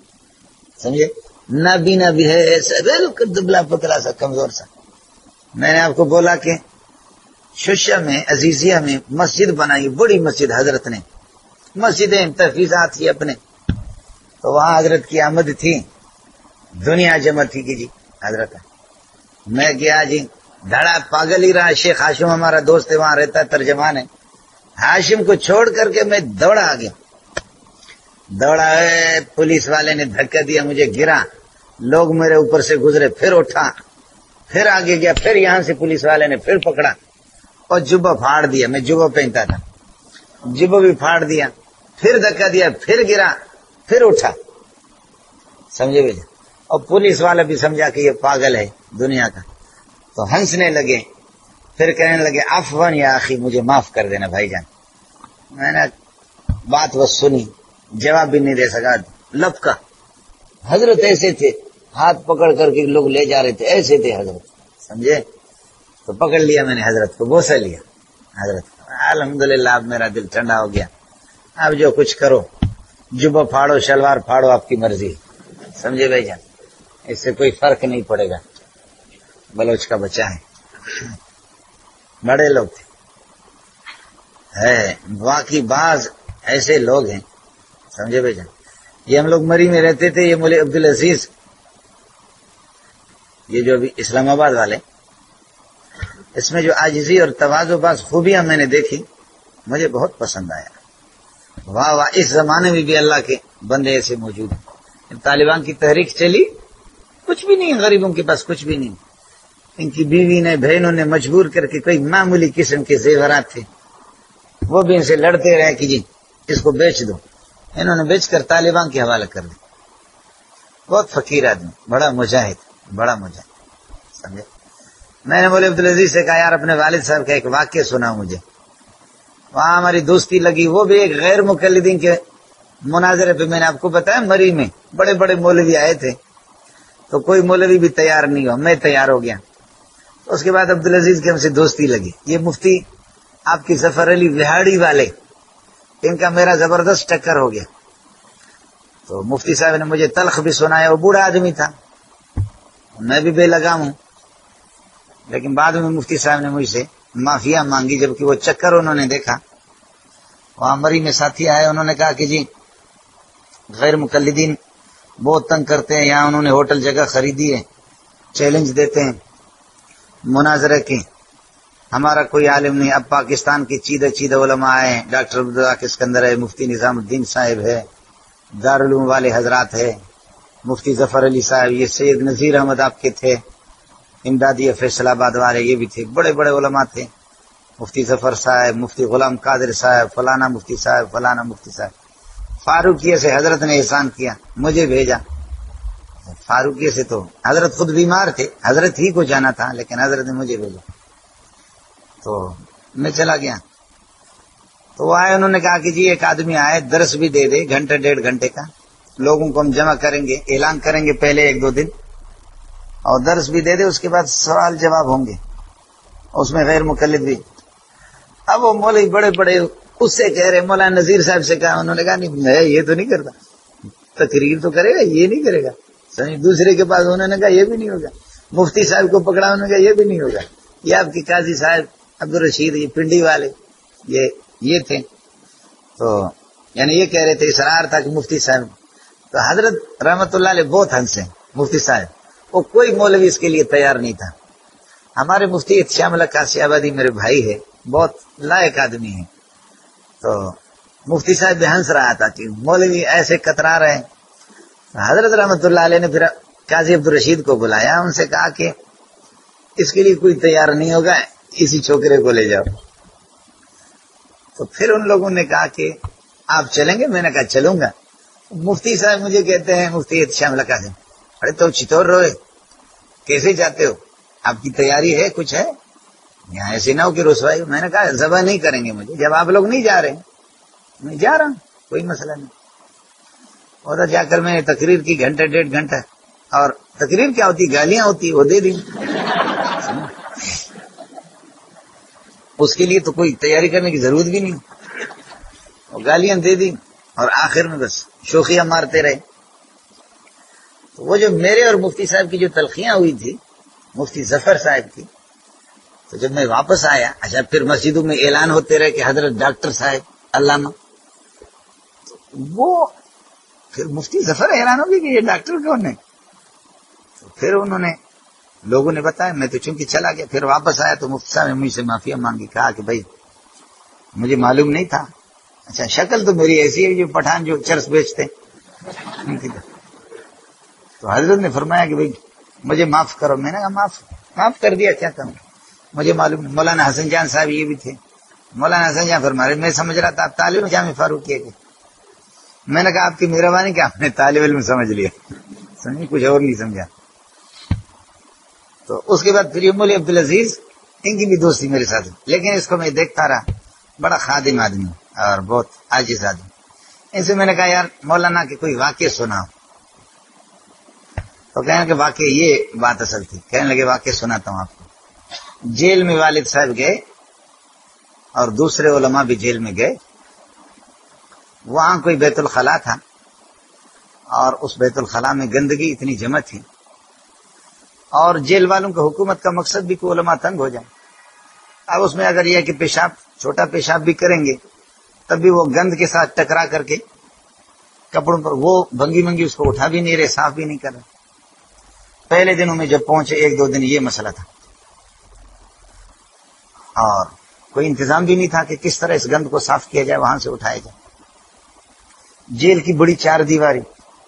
سمجھے، نابینا بھی ہے ایسا بالکل دبلا پتلا سا کمزور سا. میں نے آپ کو بولا کہ ششہ میں عزیزیہ میں مسجد بنائی، بڑی مسجد حضرت نے، مسجدیں تحفیظات تھی اپنے، تو وہاں حضرت کی آمد تھی، دنیا جمع تھی کہ جی حضرت. میں گیا جی، دھڑا پاگل ہی رہا. شیخ ہاشم ہمارا دوست ہے، وہاں رہتا ہے، ترجمان ہے. ہاشم کو چھوڑ کر کے میں دوڑا آ گیا، دوڑا ہے. پولیس والے نے دھکا دیا، مجھے گرا، لوگ میرے اوپر سے گزرے، پھر اٹھا، پھر آگے گیا، پھر یہاں سے پولیس والے نے پھر پکڑا اور جبہ پھاڑ دیا. میں جبہ پہنتا تھا، جبہ بھی پھاڑ دیا، پھر دھکا دیا، پھر گرا، پھر اٹھا. سمجھے بھائی؟ اور پولیس والا بھی سمجھا کہ یہ پاگل ہے دنیا کا، تو ہنسنے لگے. پھر کہنے لگے عفواً یا اخی، مجھے معاف کر دینا بھائی جان. میں نے بات بس سنی، جواب بھی نہیں دے سکا. لپکا. حضرت ایسے تھے، ہاتھ پکڑ کر کے لوگ لے جا رہے تھے، ایسے تھے حضرت. سمجھے؟ تو پکڑ لیا میں نے حضرت کو، بوسہ لیا حضرت کو. الحمدللہ اب میرا دل ٹھنڈا ہو گیا. اب جو کچھ کرو، جبہ پھاڑو، شلوار پھاڑو، آپ کی مرضی. سمجھے بھائی جان؟ اس سے کوئی فرق نہیں پڑے گا. بلوچ کا بچہ ہے، بڑے لوگ تھے. باقی بعض ایسے لوگ ہیں، سمجھے بھائی جان. یہ ہم لوگ مری میں رہتے تھے، یہ مولوی عبدالعزیز، یہ جو ابھی اسلام آباد والے، اس میں جو عاجزی اور تواضع بعض خوبیاں میں نے دیکھی، مجھے بہت پسند آیا. واہ واہ، اس زمانے میں بھی اللہ کے بندے ایسے موجود ہیں. طالبان کی تحریک چلی، کچھ بھی نہیں، غریبوں کے پاس کچھ بھی نہیں. ان کی بیوی نے، بہنوں نے مجبور کر کے، کوئی معمولی قسم کے زیورات تھے، وہ بھی ان سے لڑتے رہے کہ جی اس کو بیچ دو. انہوں نے بیچ کر طالبان کے حوالے کر دی. بہت فقیر آدمی، بڑا مجاہد، بڑا مجاہد. سمجھے؟ میں نے بولے عبدالعزیز سے کہا یار اپنے والد صاحب کا ایک واقعہ سنا مجھے. وہاں ہماری دوستی لگی. وہ بھی ایک غیر مقلدین کے مناظرے پہ، میں نے آپ کو بتایا مری میں بڑے بڑے مولوی آئے تھے، تو کوئی مولوی بھی تیار نہیں ہوا، میں تیار ہو گیا. اس کے بعد عبدالعزیز کی ہم سے دوستی لگی. یہ مفتی آپ کی ظفر علی وہاڑی والے، ان کا میرا زبردست ٹکر ہو گیا. تو مفتی صاحب نے مجھے تلخ بھی سنایا. وہ بوڑھا آدمی تھا، میں بھی بے لگام ہوں، لیکن بعد میں مفتی صاحب نے مجھ سے معافیا مانگی، جبکہ وہ چکر انہوں نے دیکھا. وہاں مری میں ساتھی آئے، انہوں نے کہا کہ جی غیر مقلدین بہت تنگ کرتے ہیں، یہاں انہوں نے ہوٹل جگہ خریدی ہے، چیلنج دیتے ہیں مناظرے کی. ہمارا کوئی عالم نہیں. اب پاکستان کے چیدہ چیدہ علماء آئے، ڈاکٹر عبدالرزاق اسکندر ہے، مفتی نظام الدین صاحب ہے، دارالعلوم والے حضرات ہے، مفتی ظفر علی صاحب، یہ سید نذیر احمد آپ کے تھے، امدادی فیصل آباد والے یہ بھی تھے، بڑے بڑے علماء تھے. مفتی ظفر صاحب، مفتی غلام قادر صاحب، فلانا مفتی صاحب، فلانا مفتی صاحب. فاروقیہ سے حضرت نے احسان کیا، مجھے بھیجا. فاروقیہ سے تو حضرت خود بیمار تھے، حضرت ہی کو جانا تھا، لیکن حضرت نے مجھے بھیجا. تو میں چلا گیا. تو وہ آئے، انہوں نے کہا کہ جی ایک آدمی آئے، درس بھی دے دے، گھنٹے ڈیڑھ گھنٹے کا، لوگوں کو ہم جمع کریں گے، اعلان کریں گے پہلے ایک دو دن، اور درس بھی دے دے، اس کے بعد سوال جواب ہوں گے، اس میں غیر مقلد بھی. اب وہ مولوی بڑے بڑے اس سے کہہ رہے، مولانا نذیر صاحب سے کہا، انہوں نے کہا نہیں میں یہ تو نہیں کرتا، تقریر تو کرے گا، یہ نہیں کرے گا. دوسرے کے پاس انہوں نے کہا یہ بھی نہیں ہوگا. مفتی صاحب کو پکڑا، انہوں نے کہا یہ بھی نہیں ہوگا. یہ آپ کے قاضی صاحب عبدالرشید، یہ پنڈی والے، یہ تھے. تو یعنی یہ کہہ رہے تھے، اصرار تھا کہ مفتی صاحب. تو حضرت رحمت اللہ علیہ بہت ہنسے مفتی صاحب، وہ کوئی مولوی اس کے لیے تیار نہیں تھا. ہمارے مفتی احتشام اللہ قاسی آبادی میرے بھائی ہے، بہت لائق آدمی ہے. تو مفتی صاحب بھی ہنس رہا تھا کہ مولوی ایسے کترا رہے. حضرت رحمت اللہ علیہ نے پھر قاضی عبدالرشید کو بلایا، ان سے کہا کہ اس کے لیے کوئی تیار نہیں ہوگا، اسی چھوکرے کو لے جاؤ. تو پھر ان لوگوں نے کہا کہ آپ چلیں گے؟ میں نے کہا چلوں گا. مفتی صاحب مجھے کہتے ہیں، مفتی احتشام اللہ قاسی، ارے تو چتور روئے، کیسے جاتے ہو؟ آپ کی تیاری ہے، کچھ ہے یہاں، ایسے نہ ہو کہ رسوائی. میں نے کہا ذبح نہیں کریں گے مجھے، جب آپ لوگ نہیں جا رہے، میں جا رہا ہوں، کوئی مسئلہ نہیں. ادھر جا کر میں نے تقریر کی گھنٹہ ڈیڑھ گھنٹہ. اور تقریر کیا ہوتی، گالیاں ہوتی، وہ دے دی. اس کے لیے تو کوئی تیاری کرنے کی ضرورت بھی نہیں، وہ گالیاں دے دی، اور آخر میں بس شوخیاں مارتے رہے. تو وہ جو میرے اور مفتی صاحب کی جو تلخیاں ہوئی تھی مفتی ظفر صاحب کی، تو جب میں واپس آیا، اچھا پھر مسجدوں میں اعلان ہوتے رہے کہ حضرت ڈاکٹر صاحب علامہ، تو وہ پھر مفتی ظفر حیران ہو گئی کہ یہ ڈاکٹر کون ہے. تو پھر انہوں نے لوگوں نے بتایا، میں تو چونکہ چلا گیا، پھر واپس آیا تو مفتی صاحب نے مجھ سے معافیا مانگی، کہا کہ بھائی مجھے معلوم نہیں تھا. اچھا شکل تو میری ایسی ہے جو پٹھان جو چرس بیچتے. تو حضرت نے فرمایا کہ بھائی مجھے معاف کرو. میں نے کہا معاف کر دیا، کیا کروں، مجھے معلوم نہیں. مولانا حسن جان صاحب یہ بھی تھے. مولانا حسن جان فرما رہے میں سمجھ رہا تھا آپ طالب علم جامع فاروقیہ کے. میں نے کہا آپ کی مہربانی کہ آپ نے طالب علم سمجھ لیا، سمجھ کچھ اور نہیں سمجھا. تو اس کے بعد پھر مولوی عبدالعزیز، ان کی بھی دوستی میرے ساتھ، لیکن اس کو میں دیکھتا رہا، بڑا خادم آدمی اور بہت عاجز آدمی. ان سے میں نے کہا یار مولانا کے کوئی واقعہ سنا. تو کہنے لگے واقعہ، یہ بات اصل تھی. کہنے لگے واقعہ سناتا ہوں آپ کو. جیل میں والد صاحب گئے اور دوسرے علماء بھی جیل میں گئے. وہاں کوئی بیت الخلا تھا اور اس بیت الخلا میں گندگی اتنی جمع تھی، اور جیل والوں کا حکومت کا مقصد بھی کہ علماء تنگ ہو جائیں. اب اس میں اگر یہ کہ پیشاب، چھوٹا پیشاب بھی کریں گے تب بھی وہ گند کے ساتھ ٹکرا کر کے کپڑوں پر، وہ بھنگی منگی اس کو اٹھا بھی نہیں رہے، صاف بھی نہیں کر رہے. پہلے دنوں میں جب پہنچے 1-2 دن یہ مسئلہ تھا، اور کوئی انتظام بھی نہیں تھا کہ کس طرح اس گند کو صاف کیا جائے، وہاں سے اٹھایا جائے. جیل کی بڑی 4 دیواری.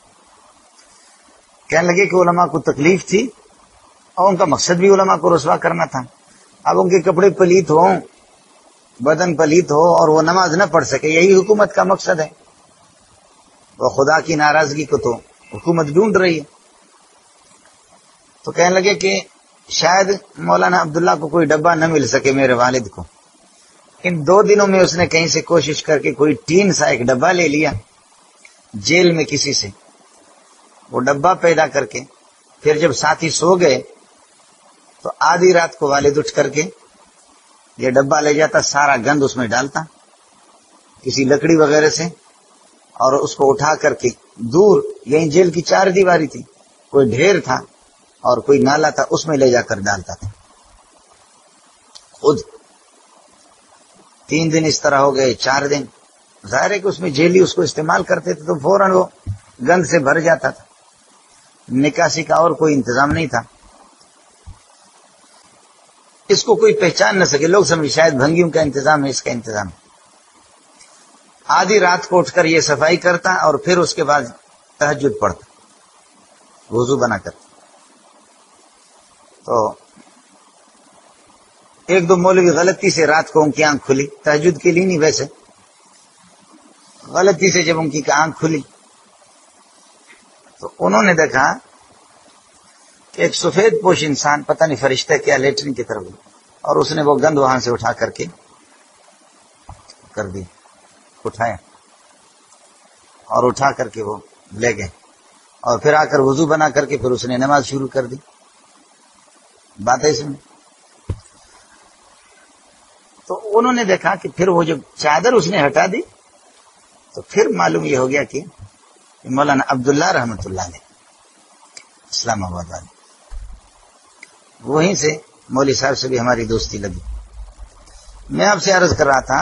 کہنے لگے کہ علماء کو تکلیف تھی اور ان کا مقصد بھی علماء کو رسوا کرنا تھا. اب ان کے کپڑے پلیت ہوں، بدن پلیت ہو اور وہ نماز نہ پڑھ سکے، یہی حکومت کا مقصد ہے. وہ خدا کی ناراضگی کو تو حکومت ڈھونڈ رہی ہے. تو کہنے لگے کہ شاید مولانا عبداللہ کو کوئی ڈبہ نہ مل سکے میرے والد کو. ان 2 دنوں میں اس نے کہیں سے کوشش کر کے کوئی ٹین سا ایک ڈبہ لے لیا جیل میں کسی سے. وہ ڈبہ پیدا کر کے پھر جب ساتھی سو گئے تو آدھی رات کو والد اٹھ کر کے یہ ڈبہ لے جاتا، سارا گند اس میں ڈالتا کسی لکڑی وغیرہ سے، اور اس کو اٹھا کر کے دور، یہیں جیل کی 4 دیواری تھی، کوئی ڈھیر تھا اور کوئی نالا تھا، اس میں لے جا کر ڈالتا تھا خود. 3 دن اس طرح ہو گئے، 4 دن. ظاہر ہے کہ اس میں جیلی اس کو استعمال کرتے تھے تو فوراً وہ گند سے بھر جاتا تھا. نکاسی کا اور کوئی انتظام نہیں تھا. اس کو کوئی پہچان نہ سکے، لوگ سمجھ شاید بھنگیوں کا انتظام ہے، اس کا انتظام. آدھی رات کو اٹھ کر یہ صفائی کرتا اور پھر اس کے بعد تہجد پڑھتا وضو بنا کر. تو 1-2 مولوی غلطی سے رات کو ان کی آنکھ کھلی، تہجد کے لیے نہیں، ویسے غلطی سے جب ان کی آنکھ کھلی تو انہوں نے دیکھا کہ ایک سفید پوش انسان، پتہ نہیں فرشتہ کیا، لیٹرین کی طرف، اور اس نے وہ گند وہاں سے اٹھا کر کے کر دی، اٹھایا اور اٹھا کر کے وہ لے گئے، اور پھر آ کر وضو بنا کر کے پھر اس نے نماز شروع کر دی. بات ہے اس میں. تو انہوں نے دیکھا کہ پھر وہ جب چادر اس نے ہٹا دی تو پھر معلوم یہ ہو گیا کہ مولانا عبداللہ رحمۃ اللہ علیہ اسلام آباد والے، وہیں سے مولوی صاحب سے بھی ہماری دوستی لگی. میں آپ سے عرض کر رہا تھا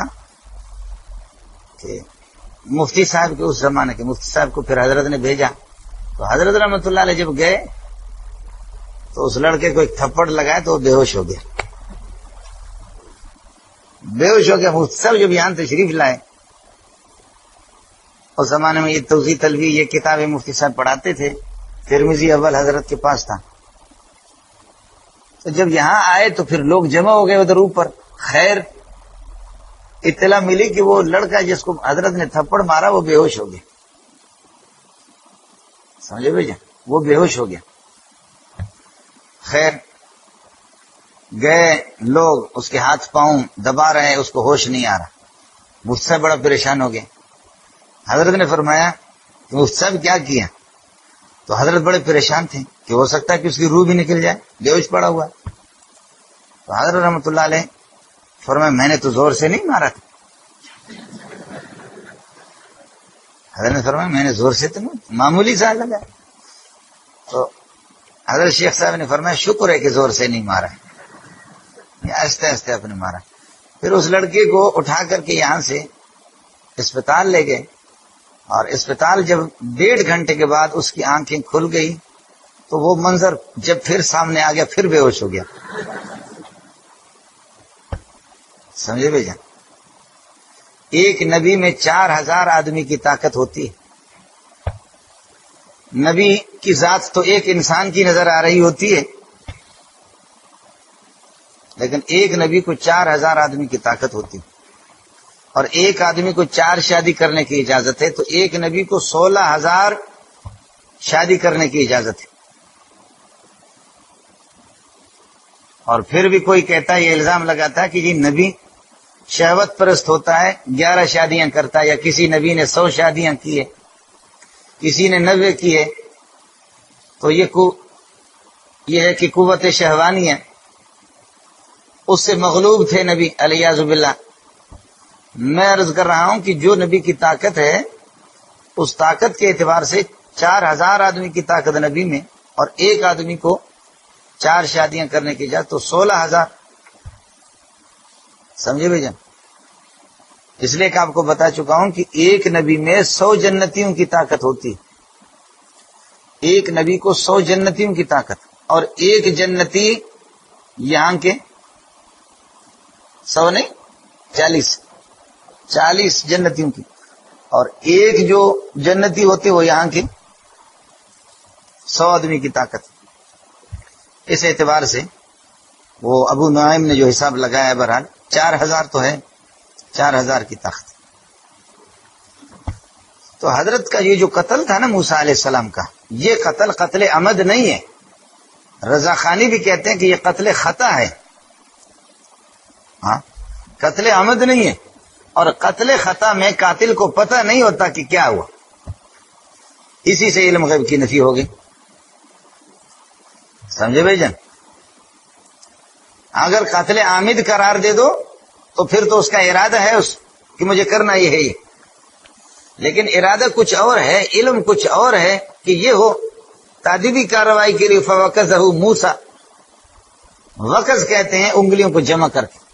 کہ مفتی صاحب کے اس زمانے کے مفتی صاحب کو پھر حضرت نے بھیجا، تو حضرت رحمۃ اللہ علیہ جب گئے تو اس لڑکے کو ایک تھپڑ لگایا تو وہ بے ہوش ہو گیا. مفتی صاحب جب یہاں تشریف لائے، اس زمانے میں یہ توضیح تلوی یہ کتابیں مفتی صاحب پڑھاتے تھے، ترمذی اول حضرت کے پاس تھا. تو جب یہاں آئے تو پھر لوگ جمع ہو گئے ادھر اوپر. خیر اطلاع ملی کہ وہ لڑکا جس کو حضرت نے تھپڑ مارا وہ بے ہوش ہو گیا. سمجھے بھائی جان، وہ بے ہوش ہو گیا. خیر گئے لوگ، اس کے ہاتھ پاؤں دبا رہے ہیں، اس کو ہوش نہیں آ رہا. مفتی صاحب بڑا پریشان ہو گیا. حضرت نے فرمایا کہ مفتی صاحب کیا کیا؟ تو حضرت بڑے پریشان تھے کہ ہو سکتا ہے کہ اس کی روح بھی نکل جائے، بے ہوش پڑا ہوا. تو حضرت رحمۃ اللہ علیہ فرمایا میں نے تو زور سے نہیں مارا تھا. حضرت نے فرمایا میں نے زور سے تو نہیں، معمولی سا لگا. حضرت شیخ صاحب نے فرمایا شکر ہے کہ زور سے نہیں مارا، آہستہ آہستہ اپنے مارا۔ پھر اس لڑکے کو اٹھا کر کے یہاں سے اسپتال لے گئے، اور اسپتال جب 1.5 گھنٹے کے بعد اس کی آنکھیں کھل گئی تو وہ منظر جب پھر سامنے آ گیا، پھر بے ہوش ہو گیا۔ سمجھے بھائی جان؟ ایک نبی میں 4000 آدمی کی طاقت ہوتی ہے۔ نبی کی ذات تو ایک انسان کی نظر آ رہی ہوتی ہے، لیکن ایک نبی کو 4000 آدمی کی طاقت ہوتی ہے، اور ایک آدمی کو 4 شادی کرنے کی اجازت ہے، تو ایک نبی کو 16000 شادی کرنے کی اجازت ہے۔ اور پھر بھی کوئی کہتا ہے، یہ الزام لگاتا ہے کہ جی نبی شہوت پرست ہوتا ہے، 11 شادیاں کرتا ہے، یا کسی نبی نے 100 شادیاں کی ہے، کسی نے 90 کی ہے، تو یہ ہے کہ قوت شہوانی ہے، اس سے مغلوب تھے نبی علیہ باللہ۔ میں عرض کر رہا ہوں کہ جو نبی کی طاقت ہے، اس طاقت کے اعتبار سے 4000 آدمی کی طاقت نبی میں، اور ایک آدمی کو 4 شادیاں کرنے کی اجازت، تو 16000۔ سمجھے بھائی جان؟ اس لیے کہ آپ کو بتا چکا ہوں کہ ایک نبی میں 100 جنتیوں کی طاقت ہوتی ہے، ایک نبی کو 100 جنتیوں کی طاقت، اور ایک جنتی یہاں کے 100 نہیں 40 جنتیوں کی، اور ایک جو جنتی ہوتے وہ یہاں کے 100 آدمی کی طاقت۔ اس اعتبار سے وہ ابو نعیم نے جو حساب لگایا ہے، بہرحال 4000 تو ہے، 4000 کی طاقت۔ تو حضرت کا یہ جو قتل تھا نا موسیٰ علیہ السلام کا، یہ قتل عمد نہیں ہے۔ رضا خانی بھی کہتے ہیں کہ یہ قتل خطا ہے، ہاں، قتل عمد نہیں ہے۔ اور قتل خطا میں قاتل کو پتہ نہیں ہوتا کہ کیا ہوا، اسی سے علم غیب کی نفی ہوگی۔ سمجھے بھائی جان؟ اگر قتل عامد قرار دے دو تو پھر تو اس کا ارادہ ہے کہ مجھے کرنا یہ ہے، یہ، لیکن ارادہ کچھ اور ہے، علم کچھ اور ہے کہ یہ ہو تادیبی کارروائی کے لیے۔ فوقذہ موسیٰ، وقز کہتے ہیں انگلیوں کو جمع کر کے،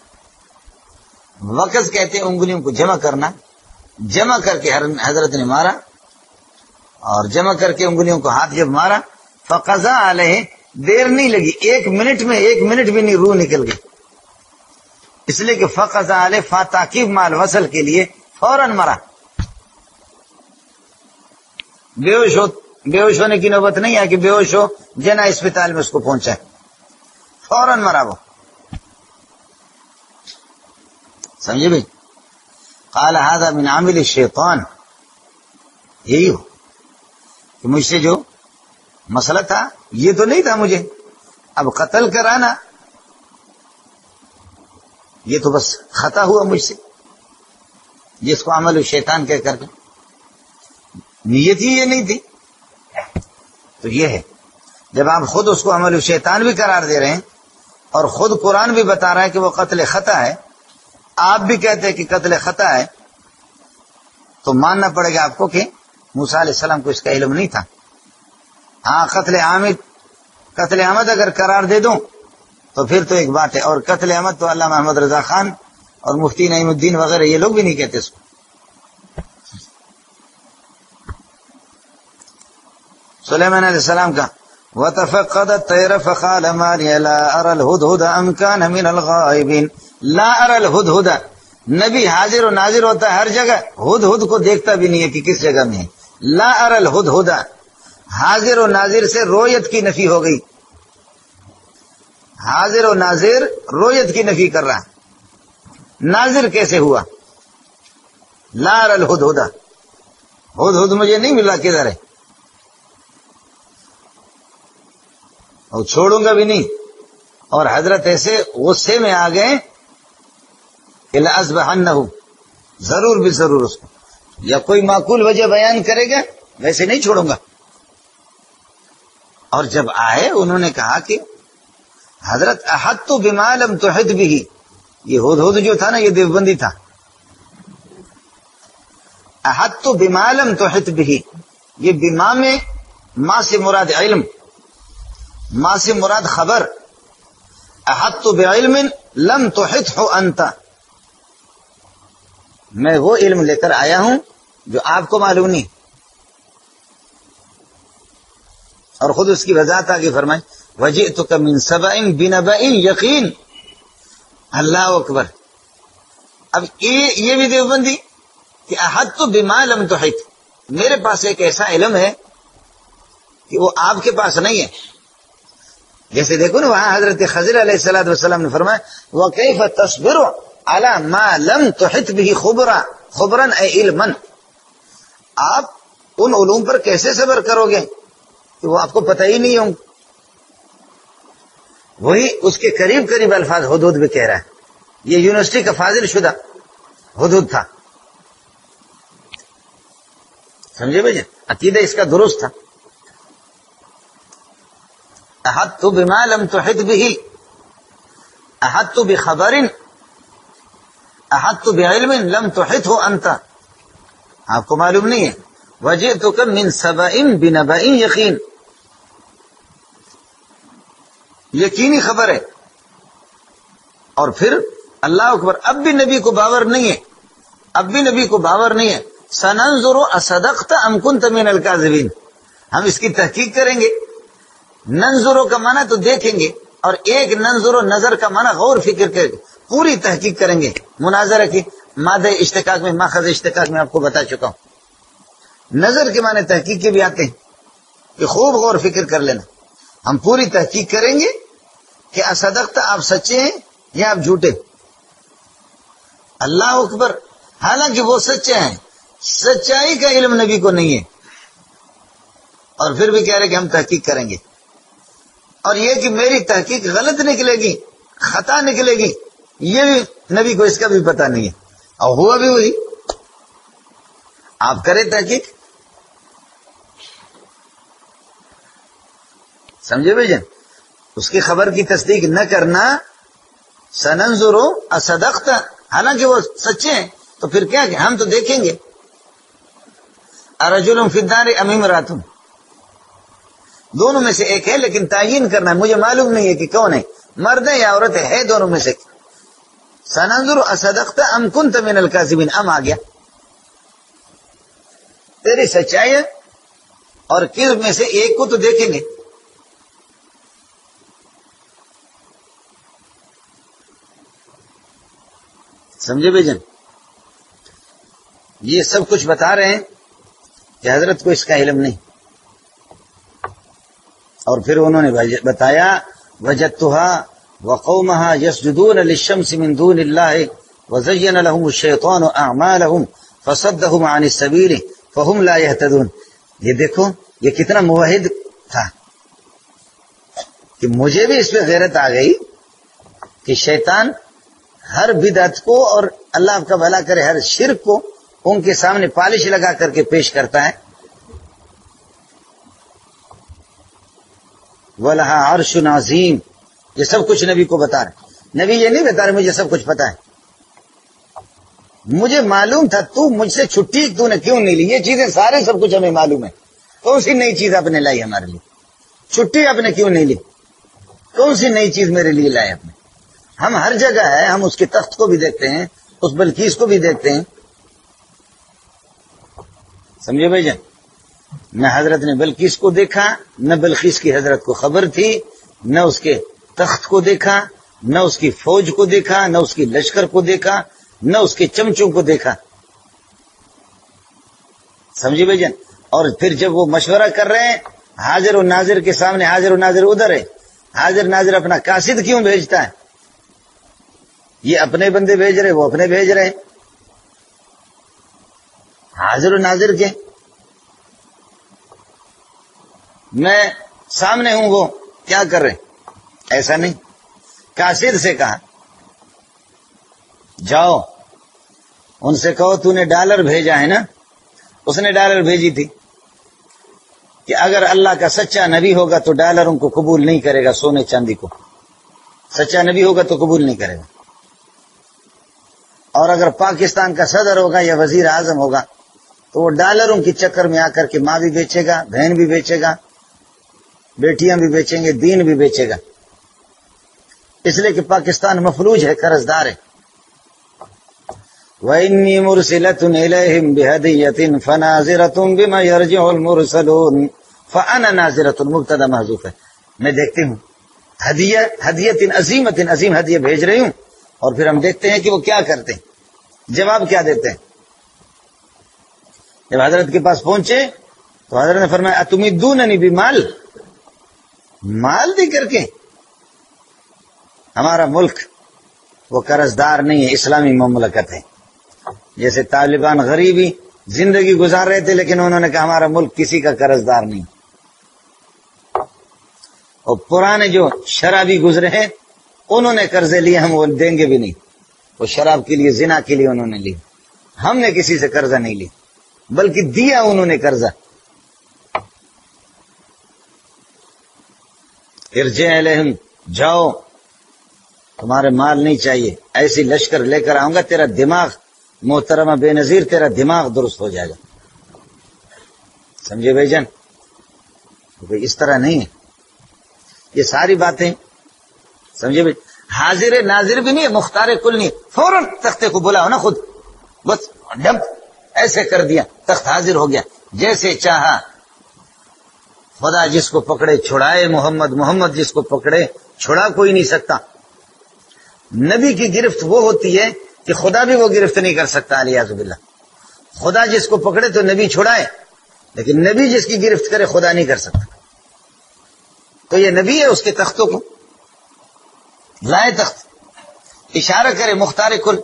وقز کہتے ہیں انگلیوں کو جمع کرنا، جمع کر کے حضرت نے مارا، اور جمع کر کے انگلیوں کو ہاتھ جب مارا، فقضا علیہ، دیر نہیں لگی، 1 منٹ میں 1 منٹ بھی نہیں، روح نکل گئی، اس لیے کہ فقضا علیہ فاتاقیب مال وصل کے لیے فوراً مرا۔ بے ہوش ہونے کی نوبت نہیں ہے کہ بے ہوش ہو جنا اسپتال میں اس کو پہنچا، فوراً مرا وہ۔ سمجھے بھائی؟ قال هذا من عمل الشیطان، یہی ہو کہ مجھ سے جو مسئلہ تھا یہ تو نہیں تھا مجھے، اب قتل کرانا یہ تو بس خطا ہوا مجھ سے، جس کو عمل الشیطان کہہ کر کے، نیت ہی یہ نہیں تھی۔ تو یہ ہے، جب آپ خود اس کو عمل الشیطان بھی قرار دے رہے ہیں، اور خود قرآن بھی بتا رہا ہے کہ وہ قتل خطا ہے، آپ بھی کہتے ہیں کہ قتل خطا ہے، تو ماننا پڑے گا آپ کو کہ موسیٰ علیہ السلام کو اس کا علم نہیں تھا۔ ہاں، قتل عامد اگر قرار دے دوں تو پھر تو ایک بات ہے، اور قتل عامد تو علامہ محمد رضا خان اور مفتی نعیم الدین وغیرہ یہ لوگ بھی نہیں کہتے اس کو۔ سلیمان علیہ السلام کا وَتَفَقَّدَ الطَّيْرَ فَقَالَ مَا لِيَ لَا أَرَى الْهُدْهُدَ أَمْ كَانَ مِنَ الْغَائِبِينَ۔ لا أَرَى الْهُدْهُدَ، نبی حاضر و ناظر ہوتا ہے ہر جگہ، ہدہد کو دیکھتا بھی نہیں ہے کہ کس جگہ میں ہے۔ لا أَرَى الْهُدْهُدَ، حاضر و ناظر سے رویت کی نفی ہو گئی، حاضر و ناظر رویت کی نفی کر رہا، ناظر کیسے ہوا؟ لا أَرَى الْهُدْهُدَ، ہدہد مجھے نہیں ملا، کدھر ہے؟ اور چھوڑوں گا بھی نہیں۔ اور حضرت ایسے غصے میں آ گئے کہ لَأَذْبَحَنَّهُ، ضرور بھی ضرور اس کو، یا کوئی معقول وجہ بیان کرے گا، ویسے نہیں چھوڑوں گا۔ اور جب آئے انہوں نے کہا کہ حضرت احطت بما لم تحط به، یہ ہدہد جو تھا نا یہ دیوبندی تھا، احطت بما لم تحط به، یہ بما میں ما سے مراد علم، ما سے مراد خبر، احطت بعلم لم تحطه انت، میں وہ علم لے کر آیا ہوں جو آپ کو معلوم نہیں. اور خود اس کی وضاحت آگے فرمائیں وجئتک من سبأ بنبأ یقین. اللہ اکبر. اب یہ بھی دیوبندی کہ احطت بما لم تحط، میرے پاس ایک ایسا علم ہے کہ وہ آپ کے پاس نہیں ہے. جیسے دیکھو نا وہاں حضرت خضر علیہ الصلوۃ والسلام نے فرمایا وکیف تصبر علی ما لم تحط به خبرا، خبرا اے علما، آپ ان علوم پر کیسے صبر کرو گے کہ وہ آپ کو پتہ ہی نہیں ہوں. وہی اس کے قریب قریب الفاظ حدود بھی کہہ رہا ہے. یہ یونیورسٹی کا فاضل شدہ حدود تھا. سمجھے بھائی، عقیدہ اس کا درست تھا. احطت بما لم تحط به، احطت بخبر، احطت بعلم لم تحطه انت، آپ کو معلوم نہیں ہے. وجئتک من سبأ بنبأ یقین، یقینی خبر ہے. اور پھر اللہ اکبر، اب بھی نبی کو باور نہیں ہے، اب بھی نبی کو باور نہیں ہے. سننظر اصدقت ام کنت من الکاذبین، ہم اس کی تحقیق کریں گے. ننظرو کا معنی تو دیکھیں گے، اور ایک ننظرو نظر کا معنی غور فکر کر کے پوری تحقیق کریں گے. مناظرہ کی مادہ اشتقاق میں، ماخذ اشتقاق میں آپ کو بتا چکا ہوں. نظر کے معنی تحقیق کے بھی آتے ہیں کہ خوب غور فکر کر لینا. ہم پوری تحقیق کریں گے کہ اصدقت، آپ سچے ہیں یا آپ جھوٹے. اللہ اکبر. حالانکہ وہ سچے ہیں، سچائی کا علم نبی کو نہیں ہے، اور پھر بھی کہہ رہے کہ ہم تحقیق کریں گے. اور یہ کہ میری تحقیق غلط نکلے گی، خطا نکلے گی، یہ بھی نبی کو اس کا بھی پتہ نہیں ہے. اور ہوا بھی وہی. آپ کریں تحقیق. سمجھے بھائی جان، اس کی خبر کی تصدیق نہ کرنا. سننظرو اصدقت، حالانکہ وہ سچے ہیں تو پھر کیا کہ ہم تو دیکھیں گے. ارجل فی الدار ام امرأۃ، دونوں میں سے ایک ہے، لیکن تعین کرنا ہے. مجھے معلوم نہیں ہے کہ کون ہے، مرد ہے یا عورت ہے، دونوں میں سے. سننظر اصدقت ام کنت من الکاذبین، ام آ گیا. تیری سچائی ہے اور کس میں سے ایک کو تو دیکھیں گے. سمجھے بھائی جان، یہ سب کچھ بتا رہے ہیں کہ حضرت کو اس کا علم نہیں. اور پھر انہوں نے بتایا وجدتها وقومها يسجدون للشمس من دون الله وزين لهم الشيطان اعمالهم فصدهم عن السبيل فهم لا يهتدون. یہ دیکھو یہ کتنا موحد تھا کہ مجھے بھی اس پہ غیرت آ گئی کہ شیطان ہر بدعت کو اور اللہ کا بھلا کرے ہر شرک کو ان کے سامنے پالش لگا کر کے پیش کرتا ہے. وَلَهَا عَرْشٌ عَظِيمٌ، یہ سب کچھ نبی کو بتا رہے. نبی یہ نہیں بتا رہے مجھے سب کچھ پتا ہے، مجھے معلوم تھا. تو مجھ سے چھٹی تو نے کیوں نہیں لی؟ یہ چیزیں سارے سب کچھ ہمیں معلوم ہے. کون سی نئی چیز آپ نے لائی ہمارے لیے؟ چھٹی آپ نے کیوں نہیں لی؟ کون سی نئی چیز میرے لیے لائے آپ نے؟ ہم ہر جگہ ہے، ہم اس کے تخت کو بھی دیکھتے ہیں، اس بلقیس کو بھی دیکھتے ہیں. سمجھے بھائی جان، نہ حضرت نے بلقیس کو دیکھا، نہ بلقیس کی حضرت کو خبر تھی، نہ اس کے تخت کو دیکھا، نہ اس کی فوج کو دیکھا، نہ اس کی لشکر کو دیکھا، نہ اس کے چمچوں کو دیکھا. سمجھے بھائی جان. اور پھر جب وہ مشورہ کر رہے ہیں حاضر و ناظر کے سامنے، حاضر و ناظر ادھر ہے، حاضر ناظر اپنا قاصد کیوں بھیجتا ہے؟ یہ اپنے بندے بھیج رہے، وہ اپنے بھیج رہے. حاضر و ناظر کے میں سامنے ہوں، وہ کیا کر رہے؟ ایسا نہیں. قاصد سے کہا جاؤ ان سے کہو تو نے ڈالر بھیجا ہے نا. اس نے ڈالر بھیجی تھی کہ اگر اللہ کا سچا نبی ہوگا تو ڈالروں کو قبول نہیں کرے گا، سونے چاندی کو. سچا نبی ہوگا تو قبول نہیں کرے گا. اور اگر پاکستان کا صدر ہوگا یا وزیر اعظم ہوگا تو وہ ڈالروں کے چکر میں آ کر کے ماں بھی بیچے گا، بہن بھی بیچے گا، بیٹیاں بھی بیچیں گے، دین بھی بیچے گا، اس لیے کہ پاکستان مفلوج ہے، قرض دار ہے۔ وَإِنِّي مُرْسِلَةٌ إِلَيْهِمْ بِهَدِيَّةٍ فَنَاظِرَةٌ بِمَا يَرْجِعُ الْمُرْسَلُونَ فَأَنَا نَاظِرَةٌ مبتدا محذوف ہے، میں دیکھتی ہوں ہدیۃ عظیمۃ، عظیم ہدیہ بھیج رہی ہوں، اور پھر ہم دیکھتے ہیں کہ وہ کیا کرتے ہیں، جواب کیا دیتے ہیں۔ جب حضرت کے پاس پہنچے تو حضرت نے فرمایا اتمدوننی بمال، مال دے کر کے۔ ہمارا ملک وہ قرض دار نہیں ہے، اسلامی مملکت ہے۔ جیسے طالبان غریبی زندگی گزار رہے تھے، لیکن انہوں نے کہا ہمارا ملک کسی کا قرض دار نہیں۔ اور پرانے جو شرابی گزرے ہیں انہوں نے قرضے لیے، ہم وہ دیں گے بھی نہیں۔ وہ شراب کے لیے، زنا کے لیے انہوں نے لی، ہم نے کسی سے قرضہ نہیں لی، بلکہ دیا انہوں نے قرضہ۔ ارجع الیہم، جاؤ، تمہارے مال نہیں چاہیے، ایسی لشکر لے کر آؤں گا، تیرا دماغ محترمہ بے نظیر، تیرا دماغ درست ہو جائے گا۔ سمجھے بھائی جان؟ کوئی اس طرح نہیں ہے، یہ ساری باتیں سمجھے بھائی۔ حاضر ناظر بھی نہیں ہے، مختار کل نہیں، فوراً تختے کو بلاؤ نا، خود بس ڈمپ ایسے کر دیا، تخت حاضر ہو گیا جیسے چاہا۔ خدا جس کو پکڑے چھڑائے، محمد جس کو پکڑے چھڑا کوئی نہیں سکتا۔ نبی کی گرفت وہ ہوتی ہے کہ خدا بھی وہ گرفت نہیں کر سکتا، الیاذ باللہ۔ خدا جس کو پکڑے تو نبی چھڑائے، لیکن نبی جس کی گرفت کرے خدا نہیں کر سکتا۔ تو یہ نبی ہے، اس کے تختوں کو لائے، تخت اشارہ کرے مختار کل۔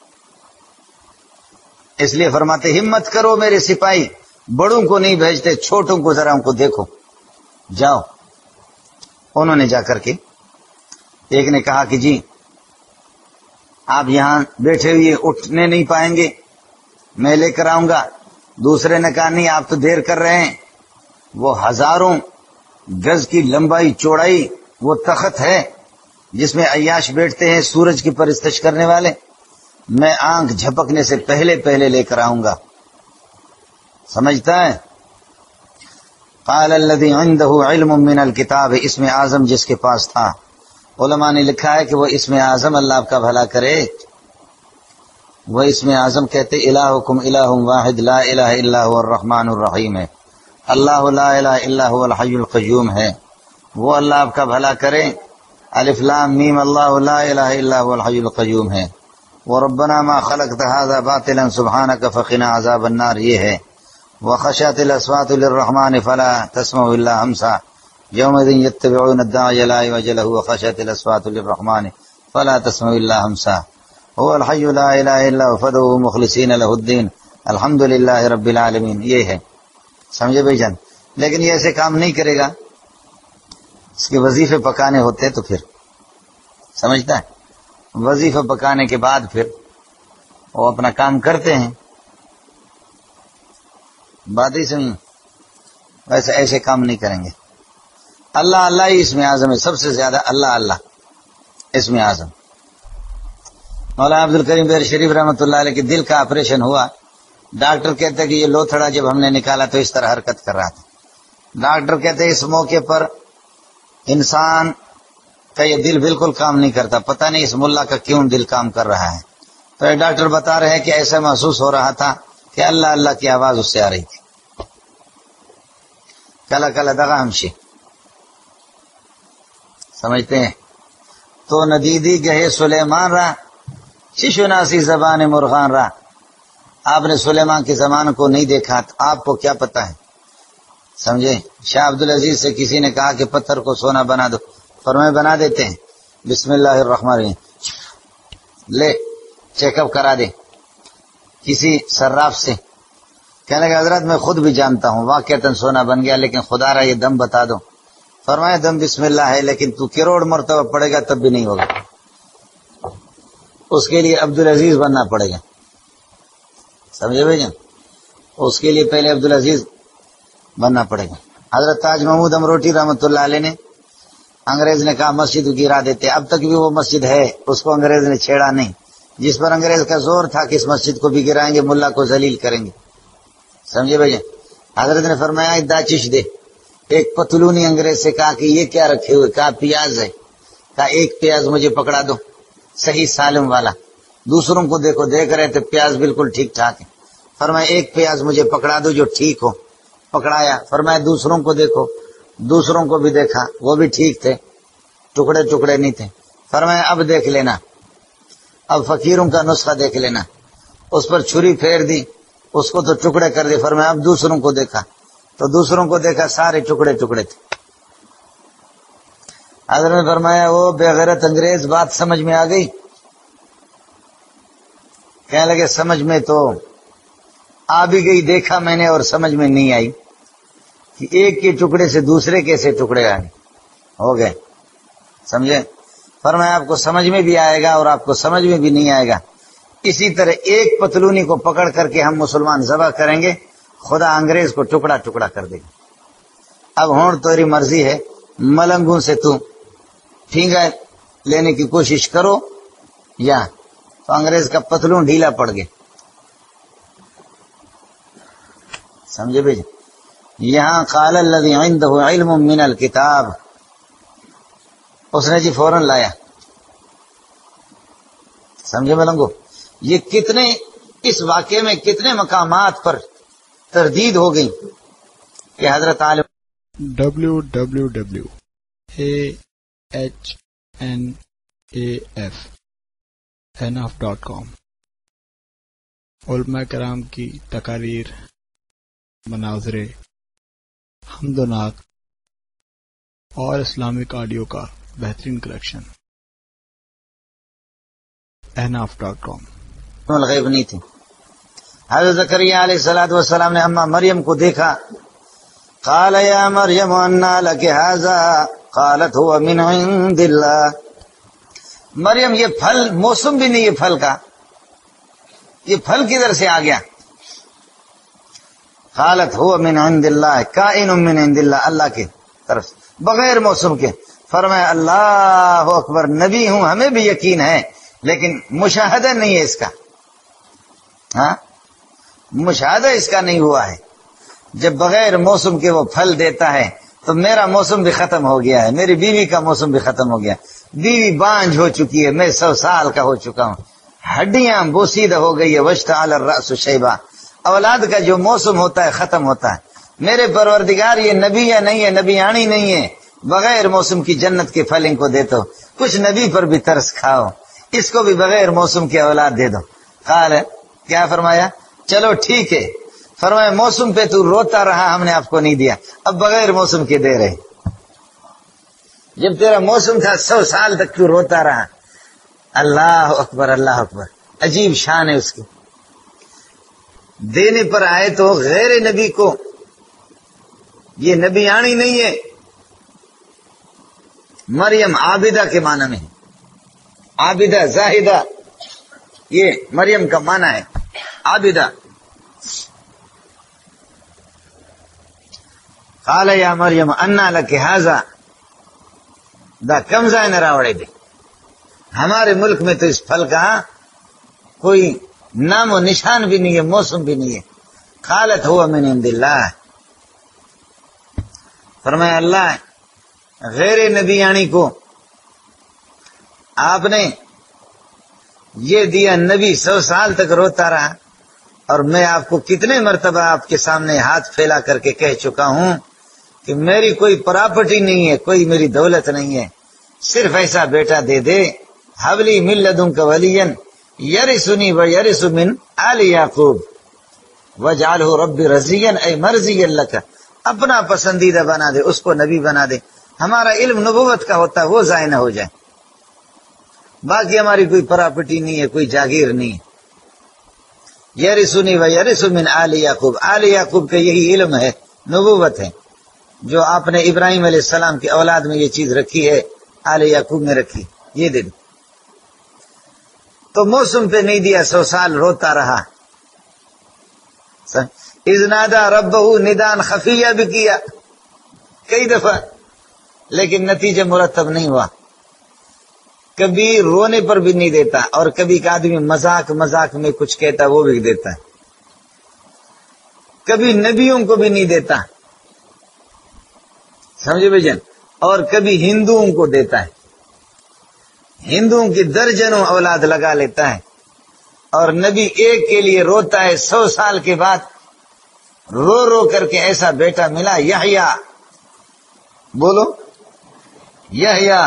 اس لیے فرماتے ہمت کرو میرے سپاہی، بڑوں کو نہیں بھیجتے، چھوٹوں کو ذرا ان کو دیکھو، جاؤ۔ انہوں نے جا کر کے ایک نے کہا کہ جی آپ یہاں بیٹھے ہوئے اٹھنے نہیں پائیں گے، میں لے کر آؤں گا۔ دوسرے نے کہا نہیں، آپ تو دیر کر رہے ہیں، وہ ہزاروں گز کی لمبائی چوڑائی وہ تخت ہے جس میں عیاش بیٹھتے ہیں، سورج کی پرستش کرنے والے، میں آنکھ جھپکنے سے پہلے لے کر آؤں گا۔ سمجھتا ہے؟ قال الذی عنده علم من الکتاب، اسم اعظم جس کے پاس تھا، علماء نے لکھا ہے کہ وہ اسم اعظم، اللہ آپ کا بھلا کرے، وہ اسم اعظم کہتے الہکم الہ واحد لا الہ الا هو الرحمن الرحیم ہے، اللہ لا الہ الا هو الحی القیوم ہے، وہ اللہ آپ کا بھلا کرے۔ الف لام میم، اللہ لا الہ الا هو الحی القیوم ہے۔ وربنا ما خلقت هذا باطلا سبحانك فقنا عذاب النار، یہ ہے۔ وخشعت الاصوات للرحمن فلا تسمع الا همسا يومئذ يتبعون الداعي لا عوج له وخشعت الاصوات للرحمن فلا تسمع الا همسا هو الحي لا اله الا هو فادعوه مخلصين له الدين الحمد لله رب العالمین، یہ ہے۔ سمجھے بھائی جان؟ لیکن یہ ایسے کام نہیں کرے گا، اس کے وظیفے پکانے ہوتے تو پھر سمجھتا ہے، وظیفہ پکانے کے بعد پھر وہ اپنا کام کرتے ہیں۔ بات ہی سنی، ویسے ایسے کام نہیں کریں گے۔ اللہ اللہ ہی اسم اعظم ہے، سب سے زیادہ اللہ اللہ اسم اعظم۔ مولانا عبد الکریم بیر شریف رحمۃ اللہ علیہ کے دل کا آپریشن ہوا، ڈاکٹر کہتے ہیں کہ یہ لوتھڑا جب ہم نے نکالا تو اس طرح حرکت کر رہا تھا۔ ڈاکٹر کہتے ہیں اس موقع پر انسان کا یہ دل بالکل کام نہیں کرتا، پتہ نہیں اس ملا کا کیوں دل کام کر رہا ہے۔ تو یہ ڈاکٹر بتا رہے ہیں کہ ایسا محسوس ہو رہا تھا کہ اللہ اللہ کی آواز اس سے آ رہی تھی، کلا کلا دغا ہمشی، سمجھتے ہیں؟ تو ندیدی گہے سلیمان را ششناسی زبان مرغان را، آپ نے سلیمان کے زمان کو نہیں دیکھا، آپ کو کیا پتہ ہے؟ سمجھے؟ شاہ عبدالعزیز سے کسی نے کہا کہ پتھر کو سونا بنا دو، فرمائے بنا دیتے ہیں، بسم اللہ الرحمن الرحیم، لے چیک اپ کرا دے کسی صراف سے۔ کہنے لگا حضرت میں خود بھی جانتا ہوں واقعتاً سونا بن گیا، لیکن خدا را یہ دم بتا دو۔ فرمایا دم بسم اللہ ہے، لیکن تو کروڑ مرتبہ پڑے گا تب بھی نہیں ہوگا، اس کے لیے عبدالعزیز بننا پڑے گا۔ سمجھے بھائی جان؟ اس کے لیے پہلے عبدالعزیز بننا پڑے گا۔ حضرت تاج محمود امروٹی رحمۃ اللہ علیہ نے، انگریز نے کہا مسجد گرا دیتے، اب تک بھی وہ مسجد ہے، اس کو انگریز نے چھیڑا نہیں، جس پر انگریز کا زور تھا کہ اس مسجد کو بھی گرائیں گے، ملا کو ذلیل کریں گے۔ سمجھے بھائی جان؟ حضرت نے فرمایا داچش دے، ایک پتلونی انگریز سے کہا کہ یہ کیا رکھے ہوئے؟ کہا پیاز ہے. کہا ایک پیاز مجھے پکڑا دو، صحیح سالم والا. دوسروں کو دیکھو، دیکھ رہے تھے پیاز بالکل ٹھیک ٹھاک ہے. فرمایا ایک پیاز مجھے پکڑا دو جو ٹھیک ہو. پکڑایا. فرمایا دوسروں کو دیکھو، دوسروں کو بھی دیکھا، وہ بھی ٹھیک تھے، ٹکڑے ٹکڑے نہیں تھے. فرمایا اب دیکھ لینا، اب فقیروں کا نسخہ دیکھ لینا. اس پر چھری پھیر دی، اس کو تو ٹکڑے کر دی. فرمایا اب دوسروں کو دیکھا، تو دوسروں کو دیکھا سارے ٹکڑے ٹکڑے تھے. حضرت نے فرمایا وہ بے غیرت انگریز، بات سمجھ میں آ گئی؟ کہنے لگے سمجھ میں تو آ بھی گئی، دیکھا میں نے اور سمجھ میں نہیں آئی کہ ایک کے ٹکڑے سے دوسرے کیسے ٹکڑے آئے ہو گئے. سمجھے؟ فرمایا آپ کو سمجھ میں بھی آئے گا اور آپ کو سمجھ میں بھی نہیں آئے گا. اسی طرح ایک پتلونی کو پکڑ کر کے ہم مسلمان ذبح کریں گے، خدا انگریز کو ٹکڑا ٹکڑا کر دے گا. اب ہون تیری مرضی ہے، ملنگوں سے تو ٹھینگا لینے کی کوشش کرو یا تو انگریز کا پتلون ڈھیلا پڑ گیا. سمجھے بھائی؟ یہاں قال الذی عنده علم من الکتاب، اس نے جی فوراً لایا. سمجھے ملنگو؟ یہ کتنے اس واقعے میں کتنے مقامات پر تردید ہو گئی کہ حضرت عالم www.ahnaf.com علماء کرام کی تقاریر، مناظرے، حمد و نعت اور اسلامک آڈیو کا بہترین کلیکشن. ahnaf.com. الغیب نہیں تھی. حضرت زکریا علیہ الصلوۃ والسلام نے اماں مریم کو دیکھا. قال یا مریم انا لک ھذا قالت هو من عند اللہ. مریم یہ پھل موسم بھی نہیں، یہ پھل کا، یہ پھل کدھر سے آ گیا؟ قالت هو من عند اللہ، کائن من عند اللہ، اللہ کی طرف بغیر موسم کے. فرمایا اللہ اکبر، نبی ہوں ہمیں بھی یقین ہے لیکن مشاہدہ نہیں ہے اس کا. ہاں مشاہدہ اس کا نہیں ہوا ہے. جب بغیر موسم کے وہ پھل دیتا ہے تو میرا موسم بھی ختم ہو گیا ہے، میری بیوی کا موسم بھی ختم ہو گیا. بیوی بانجھ ہو چکی ہے، میں 100 سال کا ہو چکا ہوں، ہڈیاں بوسیدہ ہو گئی ہے. واشتعل الرأس شیبا، اولاد کا جو موسم ہوتا ہے ختم ہوتا ہے. میرے پروردگار یہ نبی یا نہیں ہے، نبی آنی نہیں ہے، بغیر موسم کی جنت کے پھل ان کو دیتا ہو. کچھ نبی پر بھی ترس کھاؤ، اس کو بھی بغیر موسم کی اولاد دے دو. قال کیا فرمایا؟ چلو ٹھیک ہے. فرمایا موسم پہ تو روتا رہا، ہم نے آپ کو نہیں دیا، اب بغیر موسم کے دے رہے. جب تیرا موسم تھا 100 سال تک تو روتا رہا. اللہ اکبر، اللہ اکبر، عجیب شان ہے اس کی. دینے پر آئے تو غیر نبی کو، یہ نبی آنی نہیں ہے. مریم عابدہ کے معنی میں ہے، عابدہ زاہدہ، یہ مریم کا معنی ہے عابدہ. قال یا مریم انا لک ھذا، دا کمزہ نہ راوڑے دے. ہمارے ملک میں تو اس پھل کا کوئی نام و نشان بھی نہیں ہے، موسم بھی نہیں ہے. قالت هو من عند اللہ. فرمایا اللہ غیر نبیانی کو آپ نے یہ دیا. نبی 100 سال تک روتا رہا، اور میں آپ کو کتنے مرتبہ آپ کے سامنے ہاتھ پھیلا کر کے کہہ چکا ہوں کہ میری کوئی پراپرٹی نہیں ہے، کوئی میری دولت نہیں ہے، صرف ایسا بیٹا دے دے. حبلی من لدنک ولیا یرثنی ویرث من آل یعقوب واجعلہ رب رضیا، اے مرضیا لک، اپنا پسندیدہ بنا دے، اس کو نبی بنا دے. ہمارا علم نبوت کا ہوتا ہے وہ ضائع نہ ہو جائے. باقی ہماری کوئی پراپرٹی نہیں ہے، کوئی جاگیر نہیں ہے. یرثنی ویرث من آل یعقوب، آل یعقوب کا یہی علم ہے، نبوت ہے، جو آپ نے ابراہیم علیہ السلام کی اولاد میں یہ چیز رکھی ہے، آل یعقوب میں رکھی، یہ دے دو. تو موسم پہ نہیں دیا، 100 سال روتا رہا. اذ نادى ربه نداء خفیہ بھی کیا کئی دفعہ، لیکن نتیجہ مرتب نہیں ہوا. کبھی رونے پر بھی نہیں دیتا، اور کبھی ایک آدمی مذاق مذاق میں کچھ کہتا وہ بھی دیتا ہے. کبھی نبیوں کو بھی نہیں دیتا. سمجھے بھائی جان. اور کبھی ہندوؤں کو دیتا ہے، ہندوؤں کی درجنوں اولاد لگا لیتا ہے، اور نبی ایک کے لیے روتا ہے 100 سال کے بعد، رو رو کر کے ایسا بیٹا ملا یحییٰ. بولو یحییٰ،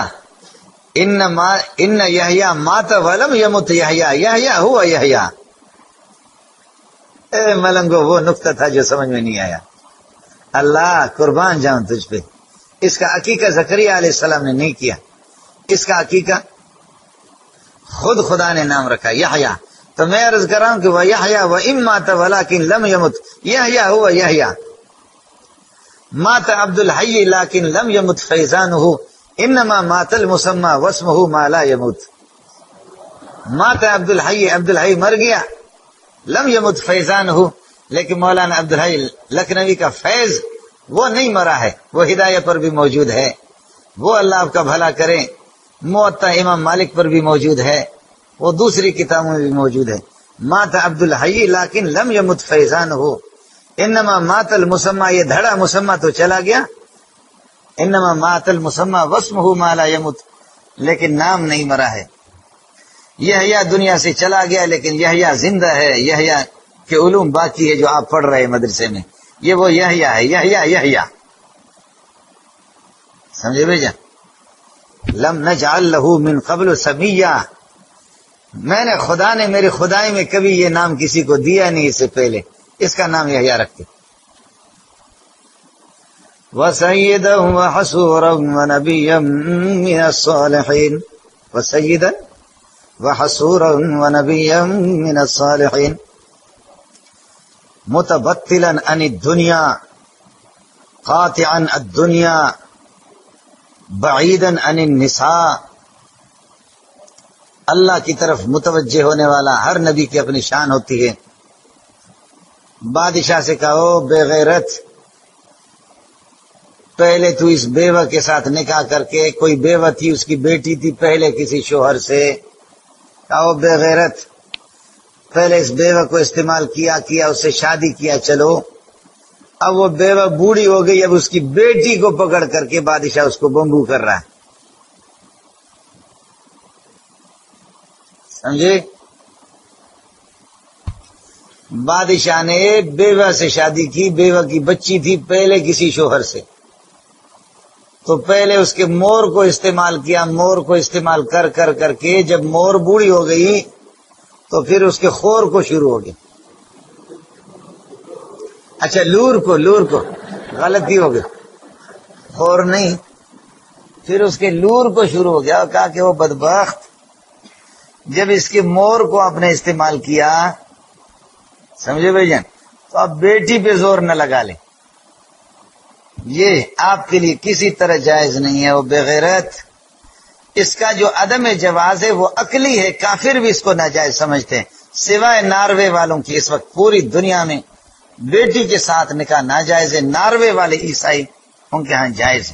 ان یحییٰ مات ولم یمت یحییٰ، یحییٰ ہوا یحییٰ. اے ملنگو، وہ نقطہ تھا جو سمجھ میں نہیں آیا. اللہ قربان جاؤں تجھ پہ. اس کا عقیقہ زکریا علیہ السلام نے نہیں کیا، اس کا عقیقہ خود خدا نے نام رکھا یحییٰ. تو میں عرض کر رہا ہوں کہ وہ یحییٰ و ان مات ولکن لم یمت، یحییٰ ہوا یحییٰ. مات عبد الحی لیکن لم یمت فیضانہ، انما مات المسمى واسمہ ما لا یموت. مات عبد الحی، عبد الحی مر گیا، لم یمت فیضانہ، لیکن مولانا عبد الحی لکھنوی کا فیض وہ نہیں مرا ہے، وہ ہدایت پر بھی موجود ہے. وہ اللہ آپ کا بھلا کرے، موطا امام مالک پر بھی موجود ہے، وہ دوسری کتابوں میں بھی موجود ہے. مات عبد الحی لیکن لم یمت فیضانہ، انما مات المسمى، یہ دھڑا مسمى تو چلا گیا، انما مات المسمى واسمہ ما لا یموت، لیکن نام نہیں مرا ہے. یحییٰ دنیا سے چلا گیا لیکن یحییٰ زندہ ہے. یحییٰ کے علوم باقی ہے جو آپ پڑھ رہے ہیں مدرسے میں، یہ وہ یحییٰ ہے. یحییٰ سمجھے بھیجا. لم نجعل له من قبل سمیہ، میں نے خدا نے میری خدائی میں کبھی یہ نام کسی کو دیا نہیں اس سے پہلے، اس کا نام یحییٰ رکھتے. وسیدا وحصورا ونبیا من الصالحین، وسیدا وحصورا ونبیا من الصالحین، متبتلا عن الدنیا، قاطعا الدنیا، بعیدا عن النساء. اللہ کی طرف متوجہ ہونے والا ہر نبی کی اپنی شان ہوتی ہے. بادشاہ سے کہو بے غیرت، پہلے تو اس بیوہ کے ساتھ نکاح کر کے، کوئی بیوہ تھی اس کی بیٹی تھی پہلے کسی شوہر سے، کہو بے غیرت، پہلے اس بیوہ کو استعمال کیا اس سے شادی کیا، چلو اب وہ بیوہ بوڑھی ہو گئی، اب اس کی بیٹی کو پکڑ کر کے بادشاہ اس کو بمبو کر رہا ہے. سمجھے؟ بادشاہ نے بیوہ سے شادی کی، بیوہ کی بچی تھی پہلے کسی شوہر سے، تو پہلے اس کے مور کو استعمال کیا، مور کو استعمال کر کر کر کے جب مور بوڑھی ہو گئی تو پھر اس کے خور کو شروع ہو گیا. اچھا لور کو غلطی ہو گئی، خور نہیں، پھر اس کے لور کو شروع ہو گیا. اور کہا کہ وہ بدبخت جب اس کے مور کو آپ نے استعمال کیا، سمجھے بھائی جان، تو آپ بیٹی پہ زور نہ لگا لیں، یہ آپ کے لیے کسی طرح جائز نہیں ہے. وہ بغیرت، اس کا جو عدم جواز ہے وہ عقلی ہے، کافر بھی اس کو ناجائز سمجھتے ہیں، سوائے ناروے والوں کی. اس وقت پوری دنیا میں بیٹی کے ساتھ نکاح ناجائز ہے. ناروے والے عیسائی ان کے ہاں جائز ہے.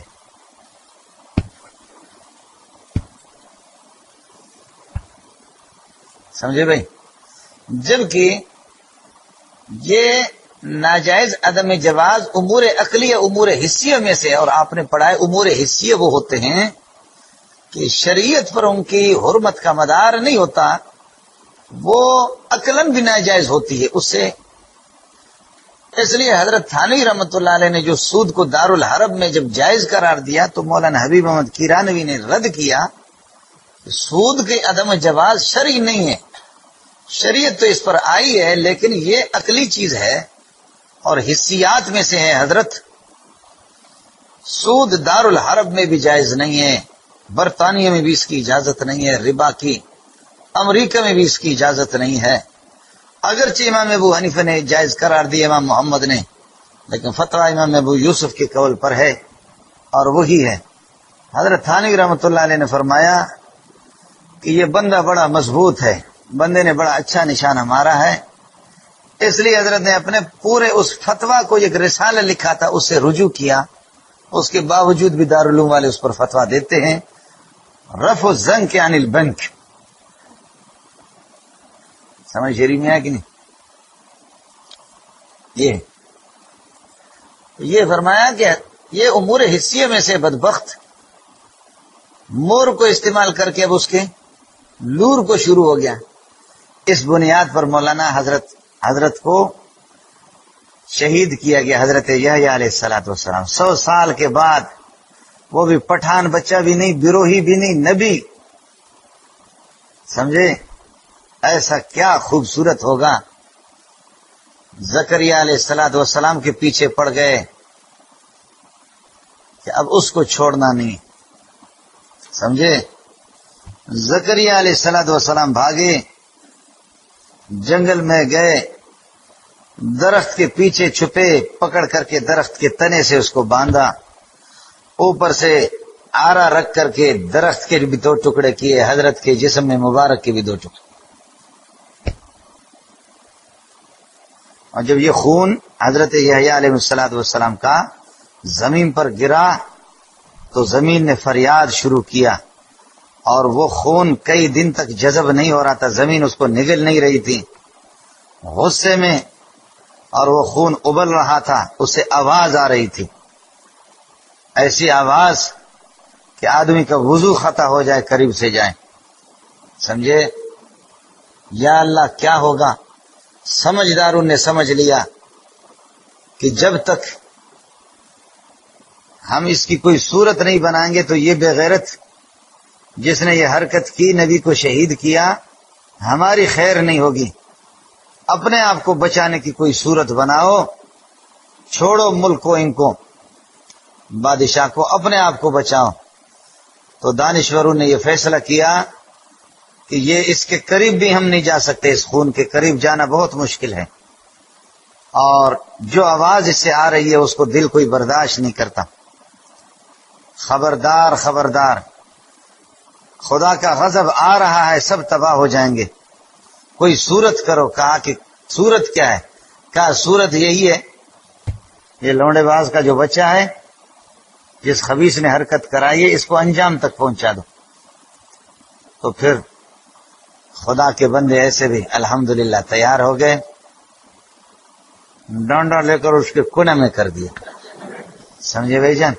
سمجھے بھائی؟ جبکہ یہ ناجائز عدم جواز امور عقلیہ امور حسیہ میں سے، اور آپ نے پڑھا ہے امور حسیہ وہ ہوتے ہیں کہ شریعت پر ان کی حرمت کا مدار نہیں ہوتا، وہ عقلاً بھی ناجائز ہوتی ہے اس سے. اس لیے حضرت تھانوی رحمۃ اللہ علیہ نے جو سود کو دارالحرب میں جب جائز قرار دیا تو مولانا حبیب احمد کیرانوی نے رد کیا کہ سود کے عدم جواز شرعی نہیں ہے، شریعت تو اس پر آئی ہے لیکن یہ عقلی چیز ہے اور حسیات میں سے ہے. حضرت سود دارالحرب میں بھی جائز نہیں ہے، برطانیہ میں بھی اس کی اجازت نہیں ہے، ربا کی امریکہ میں بھی اس کی اجازت نہیں ہے. اگرچہ امام ابو حنیفہ نے جائز قرار دی امام محمد نے، لیکن فتویٰ امام ابو یوسف کے قول پر ہے اور وہی ہے. حضرت تھانوی رحمۃ اللہ علیہ نے فرمایا کہ یہ بندہ بڑا مضبوط ہے، بندے نے بڑا اچھا نشانہ مارا ہے، اس لیے حضرت نے اپنے پورے اس فتویٰ کو ایک رسالہ لکھا تھا، اس سے رجوع کیا. اس کے باوجود بھی دارالعلوم والے اس پر فتویٰ دیتے ہیں رفع الزنک عن البنک. سمجھ شریف میں ہے کہ نہیں؟ یہ فرمایا کہ یہ امور حسیہ میں سے بدبخت مور کو استعمال کر کے اب اس کے لور کو شروع ہو گیا. اس بنیاد پر مولانا حضرت کو شہید کیا گیا، حضرت یحییٰ علیہ الصلوۃ والسلام. 100 سال کے بعد، وہ بھی پٹھان بچہ بھی نہیں، بروہی بھی نہیں، نبی. سمجھے؟ ایسا کیا خوبصورت ہوگا. زکریا علیہ الصلوۃ والسلام کے پیچھے پڑ گئے کہ اب اس کو چھوڑنا نہیں. سمجھے؟ زکریا علیہ الصلوۃ والسلام بھاگے، جنگل میں گئے، درخت کے پیچھے چھپے، پکڑ کر کے درخت کے تنے سے اس کو باندھا، اوپر سے آرا رکھ کر کے درخت کے بھی 2 ٹکڑے کیے، حضرت کے جسم میں مبارک کے بھی 2 ٹکڑے. اور جب یہ خون حضرت یحییٰ علیہ الصلوۃ والسلام کا زمین پر گرا تو زمین نے فریاد شروع کیا، اور وہ خون کئی دن تک جذب نہیں ہو رہا تھا، زمین اس کو نگل نہیں رہی تھی غصے میں، اور وہ خون ابل رہا تھا. اس سے آواز آ رہی تھی، ایسی آواز کہ آدمی کا وضو خطا ہو جائے، قریب سے جائے. سمجھے؟ یا اللہ کیا ہوگا. سمجھداروں نے سمجھ لیا کہ جب تک ہم اس کی کوئی صورت نہیں بنائیں گے تو یہ بے غیرت جس نے یہ حرکت کی، نبی کو شہید کیا، ہماری خیر نہیں ہوگی. اپنے آپ کو بچانے کی کوئی صورت بناؤ، چھوڑو ملک کو، ان کو، بادشاہ کو، اپنے آپ کو بچاؤ. تو دانشوروں نے یہ فیصلہ کیا کہ یہ اس کے قریب بھی ہم نہیں جا سکتے، اس خون کے قریب جانا بہت مشکل ہے، اور جو آواز اس سے آ رہی ہے اس کو دل کوئی برداشت نہیں کرتا. خبردار خبردار، خدا کا غضب آ رہا ہے، سب تباہ ہو جائیں گے، کوئی صورت کرو. کہا کہ صورت کیا ہے؟ کہا صورت یہی ہے، یہ لونڈے باز کا جو بچہ ہے جس خبیث نے حرکت کرائی ہے، اس کو انجام تک پہنچا دو. تو پھر خدا کے بندے ایسے بھی الحمدللہ تیار ہو گئے، ڈانڈا لے کر اس کے کونے میں کر دیا. سمجھے بھائی جان؟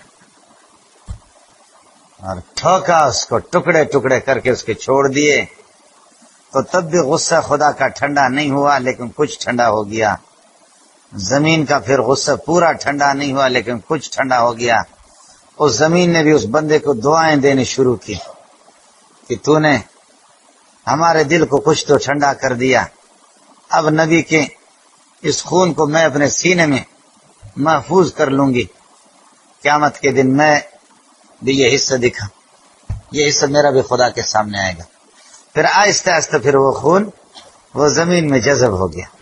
اور ٹھوکا اس کو، ٹکڑے ٹکڑے کر کے اس کے چھوڑ دیے. تو تب بھی غصہ خدا کا ٹھنڈا نہیں ہوا، لیکن کچھ ٹھنڈا ہو گیا. زمین کا پھر غصہ پورا ٹھنڈا نہیں ہوا، لیکن کچھ ٹھنڈا ہو گیا. اس زمین نے بھی اس بندے کو دعائیں دینے شروع کی کہ تو نے ہمارے دل کو کچھ تو ٹھنڈا کر دیا. اب نبی کے اس خون کو میں اپنے سینے میں محفوظ کر لوں گی، قیامت کے دن میں بھی یہ حصہ دکھا، یہ حصہ میرا بھی خدا کے سامنے آئے گا. پھر آہستہ آہستہ پھر وہ خون وہ زمین میں جذب ہو گیا.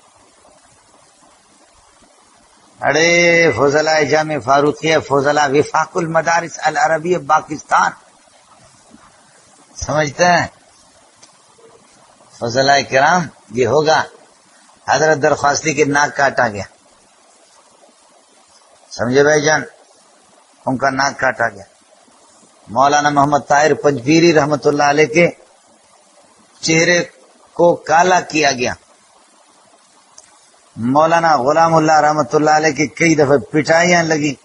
اڑے فضلہ جامع فاروقیہ، فضلہ وفاق المدارس العربیہ پاکستان، سمجھتے ہیں؟ فضلہ کرام یہ ہوگا. حضرت درخواستی کے ناک کاٹا گیا، سمجھے بھائی جان؟ ان کا ناک کاٹا گیا. مولانا محمد طاہر پنجپیری رحمت اللہ علیہ کے چہرے کو کالا کیا گیا. مولانا غلام اللہ رحمت اللہ علیہ کی کئی دفعہ پٹائیاں لگی.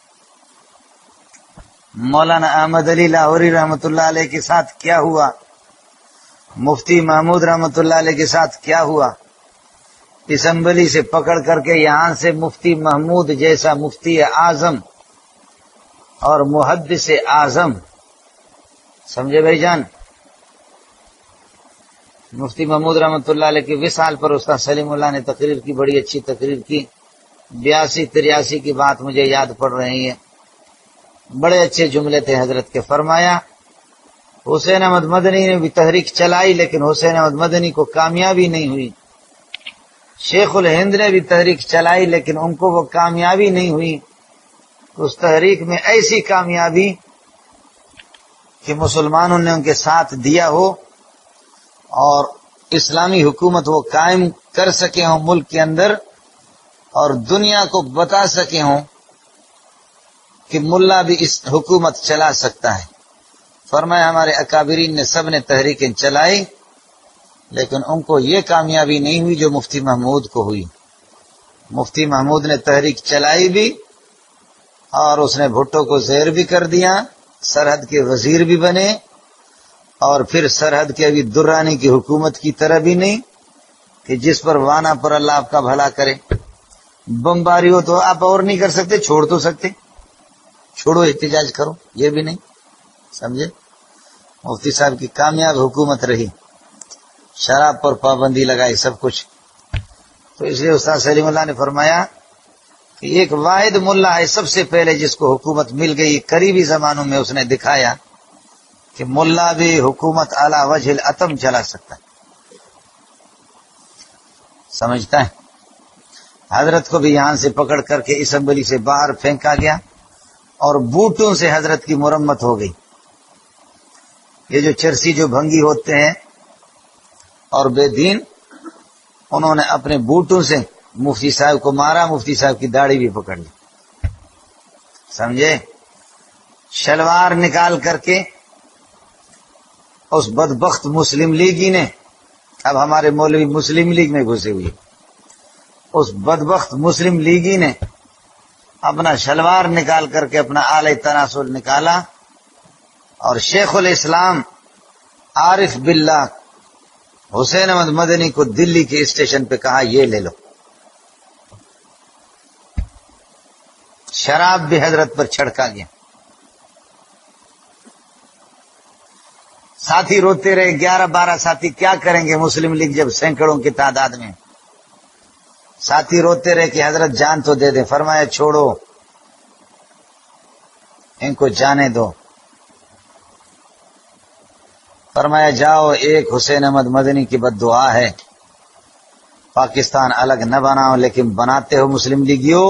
مولانا احمد علی لاہوری رحمت اللہ علیہ کے ساتھ کیا ہوا، مفتی محمود رحمت اللہ علیہ کے ساتھ کیا ہوا. اسمبلی سے پکڑ کر کے یہاں سے مفتی محمود جیسا مفتی اعظم اور محدث اعظم، سمجھے بھائی جان؟ مفتی محمود رحمت اللہ علیہ کی وصال پر استاد سلیم اللہ نے تقریر کی، بڑی اچھی تقریر کی. 82-83 کی بات مجھے یاد پڑ رہی ہے. بڑے اچھے جملے تھے حضرت کے. فرمایا حسین احمد مدنی نے بھی تحریک چلائی، لیکن حسین احمد مدنی کو کامیابی نہیں ہوئی. شیخ الہند نے بھی تحریک چلائی، لیکن ان کو وہ کامیابی نہیں ہوئی. اس تحریک میں ایسی کامیابی کہ مسلمانوں نے ان کے ساتھ دیا ہو اور اسلامی حکومت وہ قائم کر سکے ہوں ملک کے اندر، اور دنیا کو بتا سکے ہوں کہ ملا بھی اس حکومت چلا سکتا ہے. فرمایا ہمارے اکابرین نے سب نے تحریکیں چلائی، لیکن ان کو یہ کامیابی نہیں ہوئی جو مفتی محمود کو ہوئی. مفتی محمود نے تحریک چلائی بھی اور اس نے بھٹو کو زہر بھی کر دیا، سرحد کے وزیر بھی بنے، اور پھر سرحد کے ابھی درانی کی حکومت کی طرح بھی نہیں کہ جس پر وانا پر اللہ آپ کا بھلا کرے۔ بمباری ہو تو آپ اور نہیں کر سکتے، چھوڑ تو سکتے، چھوڑو احتجاج کرو، یہ بھی نہیں، سمجھے؟ مفتی صاحب کی کامیاب حکومت رہی، شراب پر پابندی لگائی، سب کچھ۔ تو اس لیے استاد سلیم اللہ نے فرمایا کہ ایک واحد ملا ہے سب سے پہلے جس کو حکومت مل گئی، قریبی زمانوں میں اس نے دکھایا کہ ملا بھی حکومت اعلی وجہ الاتم چلا سکتا ہے، سمجھتا ہے؟ حضرت کو بھی یہاں سے پکڑ کر کے اسمبلی سے باہر پھینکا گیا اور بوٹوں سے حضرت کی مرمت ہو گئی۔ یہ جو چرسی جو بھنگی ہوتے ہیں اور بے دین، انہوں نے اپنے بوٹوں سے مفتی صاحب کو مارا، مفتی صاحب کی داڑھی بھی پکڑ لی، سمجھے؟ شلوار نکال کر کے اس بدبخت مسلم لیگی نے، اب ہمارے مولوی مسلم لیگ میں گھسے ہوئے، اس بدبخت مسلم لیگی نے اپنا شلوار نکال کر کے اپنا آلہ تناسل نکالا اور شیخ الاسلام عارف باللہ حسین احمد مدنی کو دلی کے اسٹیشن پہ کہا یہ لے لو۔ شراب بھی حضرت پر چھڑکا گیا، ساتھی روتے رہے، 11-12 ساتھی کیا کریں گے مسلم لیگ جب سینکڑوں کی تعداد میں، ساتھی روتے رہے کہ حضرت جان تو دے دیں، فرمایا چھوڑو ان کو جانے دو، فرمایا جاؤ ایک حسین احمد مدنی کی بد دعا ہے، پاکستان الگ نہ بناؤ لیکن بناتے ہو مسلم لیگیوں،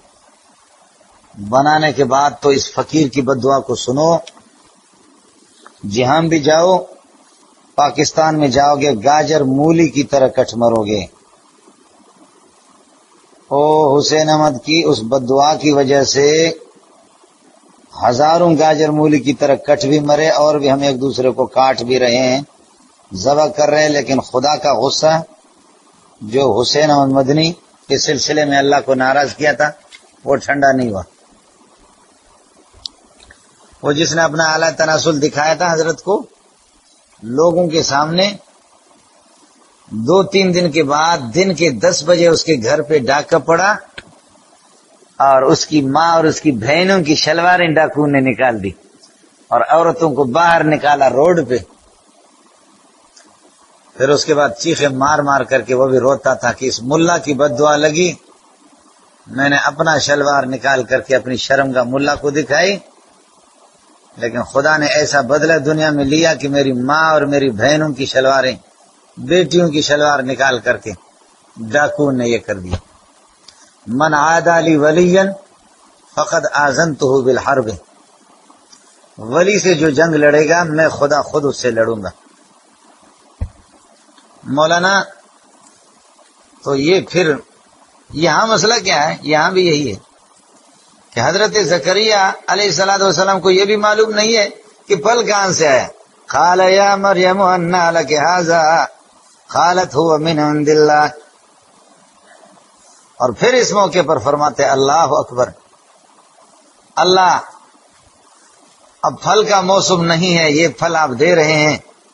بنانے کے بعد تو اس فقیر کی بد دعا کو سنو، جہاں بھی جاؤ پاکستان میں جاؤ گے گاجر مولی کی طرح کٹ مرو گے۔ او حسین احمد کی اس بد دعا کی وجہ سے ہزاروں گاجر مولی کی طرح کٹ بھی مرے، اور بھی ہم ایک دوسرے کو کاٹ بھی رہے ہیں، ذبح کر رہے ہیں، لیکن خدا کا غصہ جو حسین احمد مدنی کے سلسلے میں اللہ کو ناراض کیا تھا وہ ٹھنڈا نہیں ہوا۔ وہ جس نے اپنا اعلیٰ تناسل دکھایا تھا حضرت کو لوگوں کے سامنے، 2-3 دن کے بعد دن کے 10 بجے اس کے گھر پہ ڈاکہ پڑا اور اس کی ماں اور اس کی بہنوں کی شلواریں ڈاکو نے نکال دی اور عورتوں کو باہر نکالا روڈ پہ۔ پھر اس کے بعد چیخے مار مار کر کے وہ بھی روتا تھا کہ اس ملا کی بد دعا لگی، میں نے اپنا شلوار نکال کر کے اپنی شرمگاہ ملا کو دکھائی، لیکن خدا نے ایسا بدلہ دنیا میں لیا کہ میری ماں اور میری بہنوں کی شلواریں، بیٹیوں کی شلوار نکال کر کے ڈاکو نے یہ کر دیا۔ من عادى لي وليا فقد آذنته بالحرب، ولی سے جو جنگ لڑے گا میں خدا خود اس سے لڑوں گا۔ مولانا تو یہ پھر یہاں مسئلہ کیا ہے؟ یہاں بھی یہی ہے کہ حضرت زکریا علیہ الصلوۃ والسلام کو یہ بھی معلوم نہیں ہے کہ پھل کہاں سے آیا۔ قال یا مریم انى لك هذا قالت هو من عند الله، اور پھر اس موقع پر فرماتے اللہ اکبر، اللہ اب پھل کا موسم نہیں ہے، یہ پھل آپ دے رہے ہیں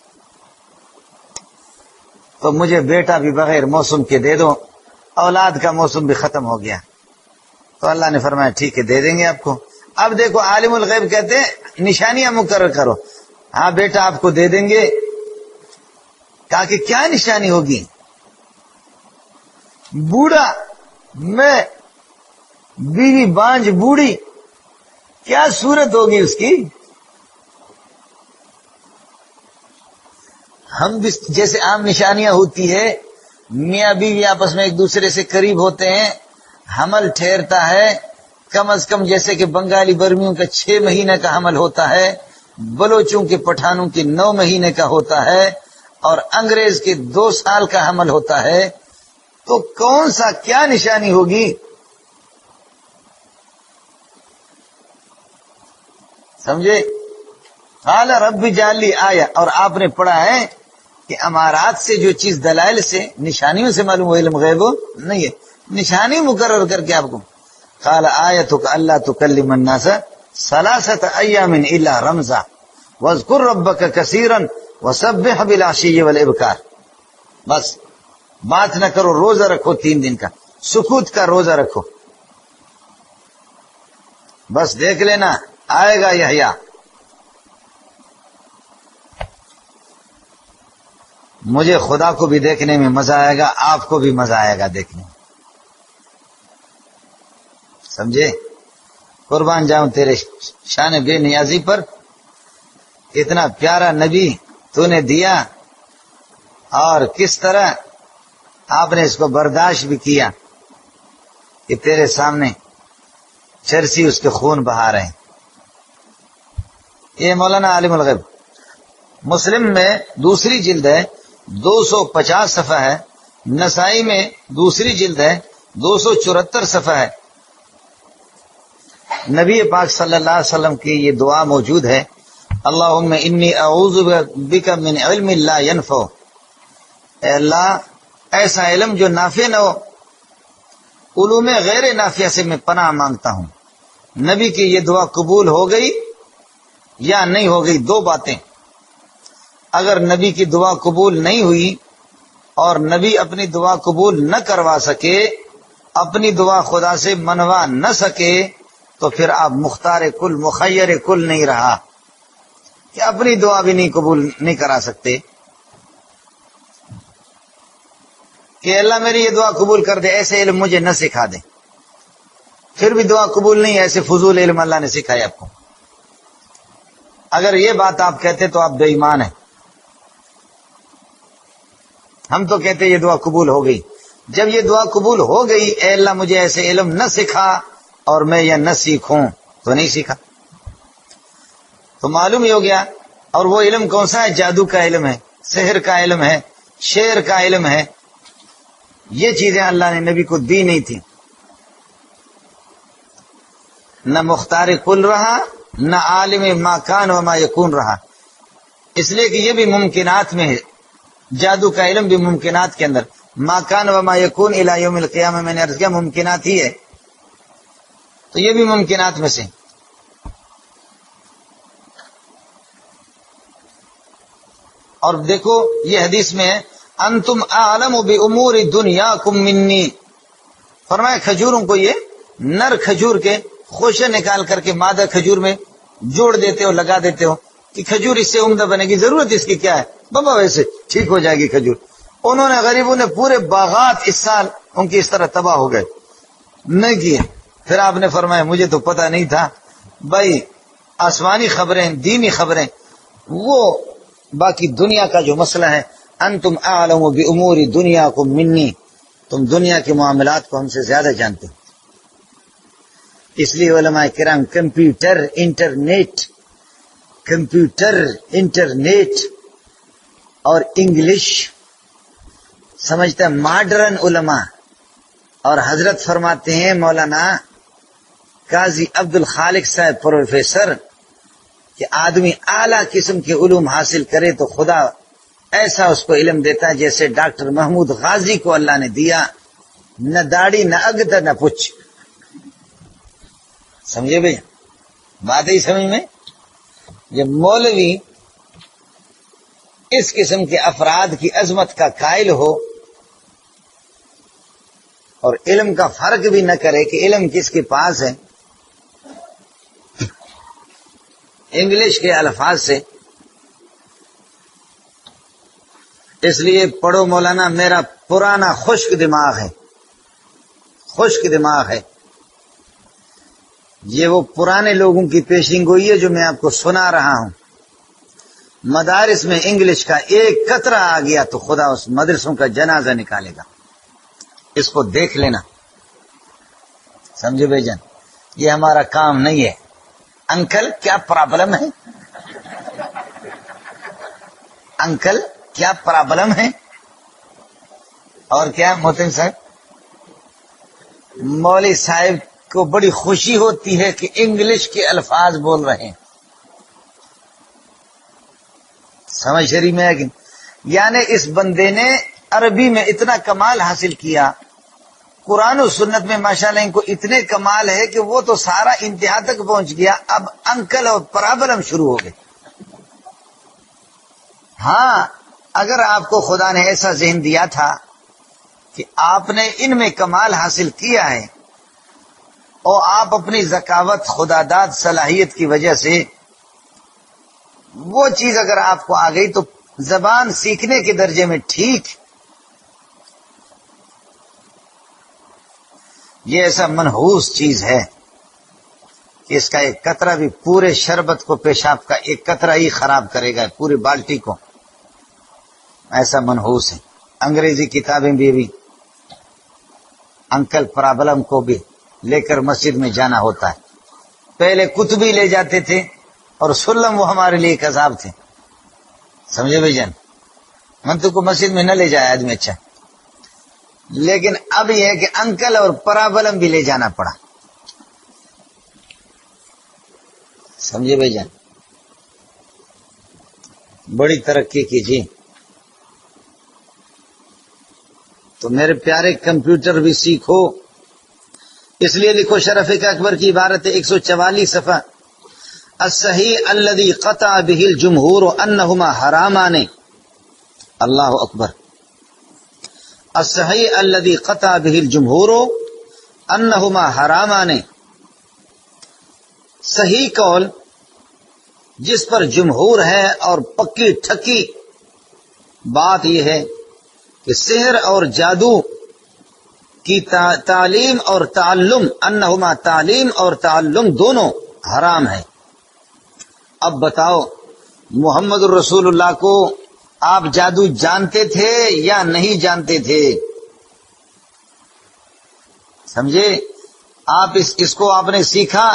تو مجھے بیٹا بھی بغیر موسم کے دے دو، اولاد کا موسم بھی ختم ہو گیا۔ تو اللہ نے فرمایا ٹھیک ہے دے دیں گے آپ کو۔ اب دیکھو عالم الغیب کہتے ہیں نشانیاں مقرر کرو، ہاں بیٹا آپ کو دے دیں گے۔ کہا کہ کیا نشانی ہوگی؟ بوڑھا میں، بیوی بانج بوڑھی، کیا صورت ہوگی اس کی؟ ہم بھی جیسے عام نشانیاں ہوتی ہے، میاں بیوی آپس میں ایک دوسرے سے قریب ہوتے ہیں، حمل ٹھہرتا ہے کم از کم جیسے کہ بنگالی برمیوں کا 6 مہینے کا حمل ہوتا ہے، بلوچوں کے پٹھانوں کے 9 مہینے کا ہوتا ہے، اور انگریز کے 2 سال کا حمل ہوتا ہے، تو کون سا کیا نشانی ہوگی؟ سمجھے؟ قال رب اجعل لی آیہ، اور آپ نے پڑھا ہے کہ امارات سے جو چیز دلائل سے، نشانیوں سے معلوم ہو، علم غیب نہیں ہے، نشانی مقرر کر کے آپ کو قال آیتک اللہ تکلم الناس ثلاثۃ ایام الا رمزا واذکر ربک کثیرا وسبح بالعشی والابکار. بس بات نہ کرو، روزہ رکھو 3 دن کا، سکوت کا روزہ رکھو. بس دیکھ لینا آئے گا یحییٰ. مجھے خدا کو بھی دیکھنے میں مزہ آئے گا، آپ کو بھی مزہ آئے گا دیکھنے میں. سمجھے؟ قربان جاؤں تیرے شان بے نیازی پر. اتنا پیارا نبی تو نے دیا، اور کس طرح آپ نے اس کو برداشت بھی کیا کہ تیرے سامنے چرسی اس کے خون بہا رہے ہیں. یہ مولانا عالم الغیب مسلم میں دوسری جلد ہے، 250 صفحہ ہے. نسائی میں دوسری جلد ہے، 274 صفحہ ہے. نبی پاک صلی اللہ علیہ وسلم کی یہ دعا موجود ہے، اللہم انی اعوذ بک من علم لا ینفع. اے اللہ ایسا علم جو نافع نہ ہو، علوم غیر نافع سے میں پناہ مانگتا ہوں. نبی کی یہ دعا قبول ہو گئی یا نہیں ہو گئی؟ 2 باتیں. اگر نبی کی دعا قبول نہیں ہوئی اور نبی اپنی دعا قبول نہ کروا سکے، اپنی دعا خدا سے منوا نہ سکے، تو پھر آپ مختار کل مخیر کل نہیں رہا کہ اپنی دعا بھی نہیں قبول نہیں کرا سکتے کہ اللہ میری یہ دعا قبول کر دے، ایسے علم مجھے نہ سکھا دے. پھر بھی دعا قبول نہیں، ایسے فضول علم اللہ نے سکھایا آپ کو. اگر یہ بات آپ کہتے تو آپ بے ایمان ہیں. ہم تو کہتے یہ دعا قبول ہو گئی. جب یہ دعا قبول ہو گئی، اے اللہ مجھے ایسے علم نہ سکھا اور میں یہ نہ سیکھوں، تو نہیں سیکھا. تو معلوم ہی ہو گیا. اور وہ علم کون سا ہے؟ جادو کا علم ہے، سحر کا علم ہے، شعر کا علم ہے. یہ چیزیں اللہ نے نبی کو دی نہیں تھی. نہ مختار کل رہا، نہ عالم ما کان و ما یکون رہا. اس لیے کہ یہ بھی ممکنات میں ہے. جادو کا علم بھی ممکنات کے اندر. ما کان و ما یکون الی یوم القیامہ میں نے عرض کیا ممکنات ہی ہے، تو یہ بھی ممکنات میں سے. اور دیکھو یہ حدیث میں ہے انتم اعلم بامور دنیاکم منی. فرمایا کھجوروں کو یہ نر کھجور کے خوشے نکال کر کے مادہ کھجور میں جوڑ دیتے ہو، لگا دیتے ہو کہ کھجور اس سے عمدہ بنے گی. ضرورت اس کی کیا ہے بابا، ویسے ٹھیک ہو جائے گی کھجور. انہوں نے غریبوں نے پورے باغات اس سال ان کی اس طرح تباہ ہو گئے، نہیں کیے. پھر آپ نے فرمایا مجھے تو پتہ نہیں تھا. بھائی آسمانی خبریں، دینی خبریں، وہ باقی دنیا کا جو مسئلہ ہے، انتم اعلم بامور دنیاکم منی، تم دنیا کے معاملات کو ہم سے زیادہ جانتے. اس لیے علماء کرام کمپیوٹر انٹرنیٹ اور انگلش سمجھتا ہے ماڈرن علماء. اور حضرت فرماتے ہیں مولانا قاضی عبد الخالق صاحب پروفیسر کہ آدمی اعلیٰ قسم کے علوم حاصل کرے تو خدا ایسا اس کو علم دیتا ہے جیسے ڈاکٹر محمود غازی کو اللہ نے دیا. نہ داڑھی، نہ اگتا، نہ پچھ. سمجھے بھائی بات ہی سمجھ میں؟ جب مولوی اس قسم کے افراد کی عظمت کا قائل ہو اور علم کا فرق بھی نہ کرے کہ علم کس کے پاس ہے، انگلش کے الفاظ سے. اس لیے پڑھو مولانا، میرا پرانا خشک دماغ ہے. یہ وہ پرانے لوگوں کی پیشین گوئی ہے جو میں آپ کو سنا رہا ہوں. مدارس میں انگلش کا ایک قطرہ آ گیا تو خدا اس مدرسوں کا جنازہ نکالے گا. اس کو دیکھ لینا. سمجھے بھائی جان، یہ ہمارا کام نہیں ہے. انکل کیا پرابلم ہے؟ انکل کیا پرابلم ہے؟ اور کیا محترم صاحب، مولوی صاحب کو بڑی خوشی ہوتی ہے کہ انگلش کے الفاظ بول رہے ہیں. سمجھ شریف میں ہے کہ یعنی اس بندے نے عربی میں اتنا کمال حاصل کیا قرآن و سنت میں ماشاءاللہ ان کو اتنے کمال ہے کہ وہ تو سارا انتہا تک پہنچ گیا، اب انکل اور پرابلم شروع ہو گئے۔ ہاں اگر آپ کو خدا نے ایسا ذہن دیا تھا کہ آپ نے ان میں کمال حاصل کیا ہے اور آپ اپنی ذکاوت، خداداد، صلاحیت کی وجہ سے وہ چیز اگر آپ کو آ گئی تو زبان سیکھنے کے درجے میں ٹھیک، یہ ایسا منحوس چیز ہے کہ اس کا ایک قطرہ بھی پورے شربت کو، پیشاب کا ایک قطرہ ہی خراب کرے گا پوری بالٹی کو، ایسا منحوس ہے۔ انگریزی کتابیں بھی انکل پرابلم کو بھی لے کر مسجد میں جانا ہوتا ہے۔ پہلے کتبی لے جاتے تھے اور سلم وہ ہمارے لیے ایک عذاب تھے، سمجھے بھائی جان؟ منتو کو مسجد میں نہ لے جائے آدمی اچھا، لیکن اب یہ ہے کہ انکل اور پرابلم بھی لے جانا پڑا، سمجھے بھائی جان؟ بڑی ترقی کی جی۔ تو میرے پیارے کمپیوٹر بھی سیکھو، اس لیے لکھو شرف اکبر کی عبارت 144 صفحہ، الصحیح الذی قطع به الجمہور انہما حرامان، اللہ اکبر، الصحیح الذی قطع به الجمہور انہما حرامان، صحیح قول جس پر جمہور ہے اور پکی ٹھکی بات یہ ہے کہ سحر اور جادو کی تعلیم اور تعلم، انہما تعلیم اور تعلم دونوں حرام ہے۔ اب بتاؤ محمد الرسول اللہ کو آپ جادو جانتے تھے یا نہیں جانتے تھے؟ سمجھے؟ آپ اس کو آپ نے سیکھا،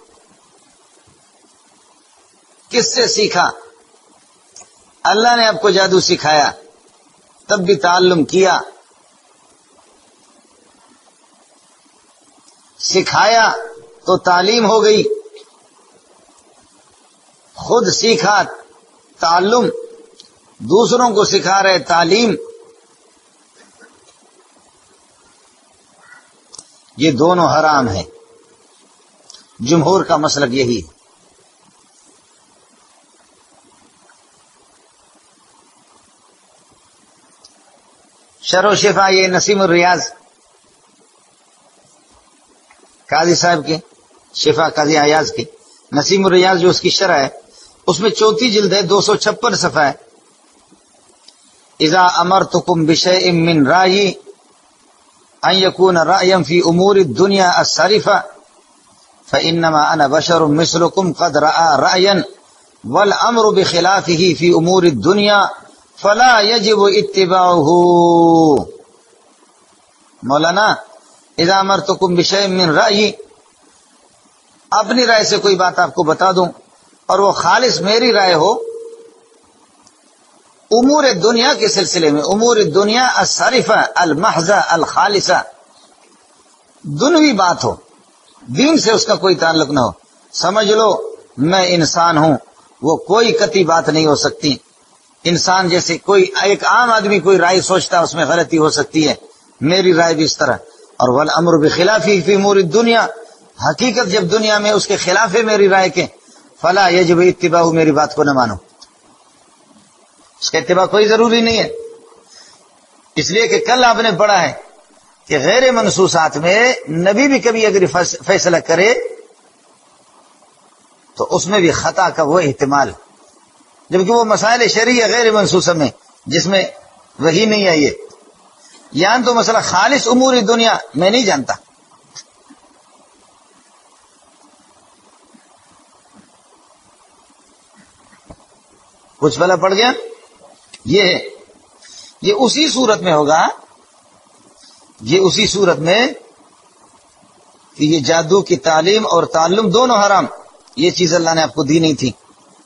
کس سے سیکھا؟ اللہ نے آپ کو جادو سکھایا، تب بھی تعلم کیا، سکھایا تو تعلیم ہو گئی، خود سیکھا تعلم، دوسروں کو سکھا رہے تعلیم، یہ دونوں حرام ہیں۔ جمہور کا مسلک یہی ہے۔ شرح و شفا یہ نسیم الریاض قاضی صاحب کے، شفا قاضی ایاز کے، نسیم الریاض جو اس کی شرح ہے، اس میں 4 جلد ہے، 256 صفحہ ہے۔ اذا امرتکم بشیء من رأی ان یکون رأیا فی امور الدنیا الصرفہ فانما انا بشر مثلکم قد رأى رأیا والامر بخلافه فی امور الدنیا فلا یجب اتباعہ۔ مولانا اذا امرتکم بشیء من رأی، اپنی رائے سے کوئی بات آپ کو بتا دوں اور وہ خالص میری رائے ہو امور دنیا کے سلسلے میں، امور دنیا الصرفہ المحضہ الخالصہ، دنوی بات ہو، دین سے اس کا کوئی تعلق نہ ہو، سمجھ لو میں انسان ہوں، وہ کوئی قطعی بات نہیں ہو سکتی۔ انسان جیسے کوئی ایک عام آدمی کوئی رائے سوچتا ہے اس میں غلطی ہو سکتی ہے، میری رائے بھی اس طرح، اور والامر بخلافہ فی امور الدنیا، حقیقت جب دنیا میں اس کے خلاف ہے میری رائے کے، فلا یجب اتباع، میری بات کو نہ مانو، اس کا اتباع کوئی ضروری نہیں ہے۔ اس لیے کہ کل آپ نے پڑھا ہے کہ غیر منصوصات میں نبی بھی کبھی اگر فیصلہ کرے تو اس میں بھی خطا کا وہ احتمال، جبکہ وہ مسائل شرعیہ غیر منصوصہ میں جس میں وحی نہیں آئی ہے، یہاں تو مسئلہ خالص امور دنیا میں نہیں جانتا۔ کچھ بلا پڑ گیا؟ یہ ہے، یہ اسی صورت میں ہوگا، یہ اسی صورت میں کہ یہ جادو کی تعلیم اور تعلم دونوں حرام، یہ چیز اللہ نے آپ کو دی نہیں تھی۔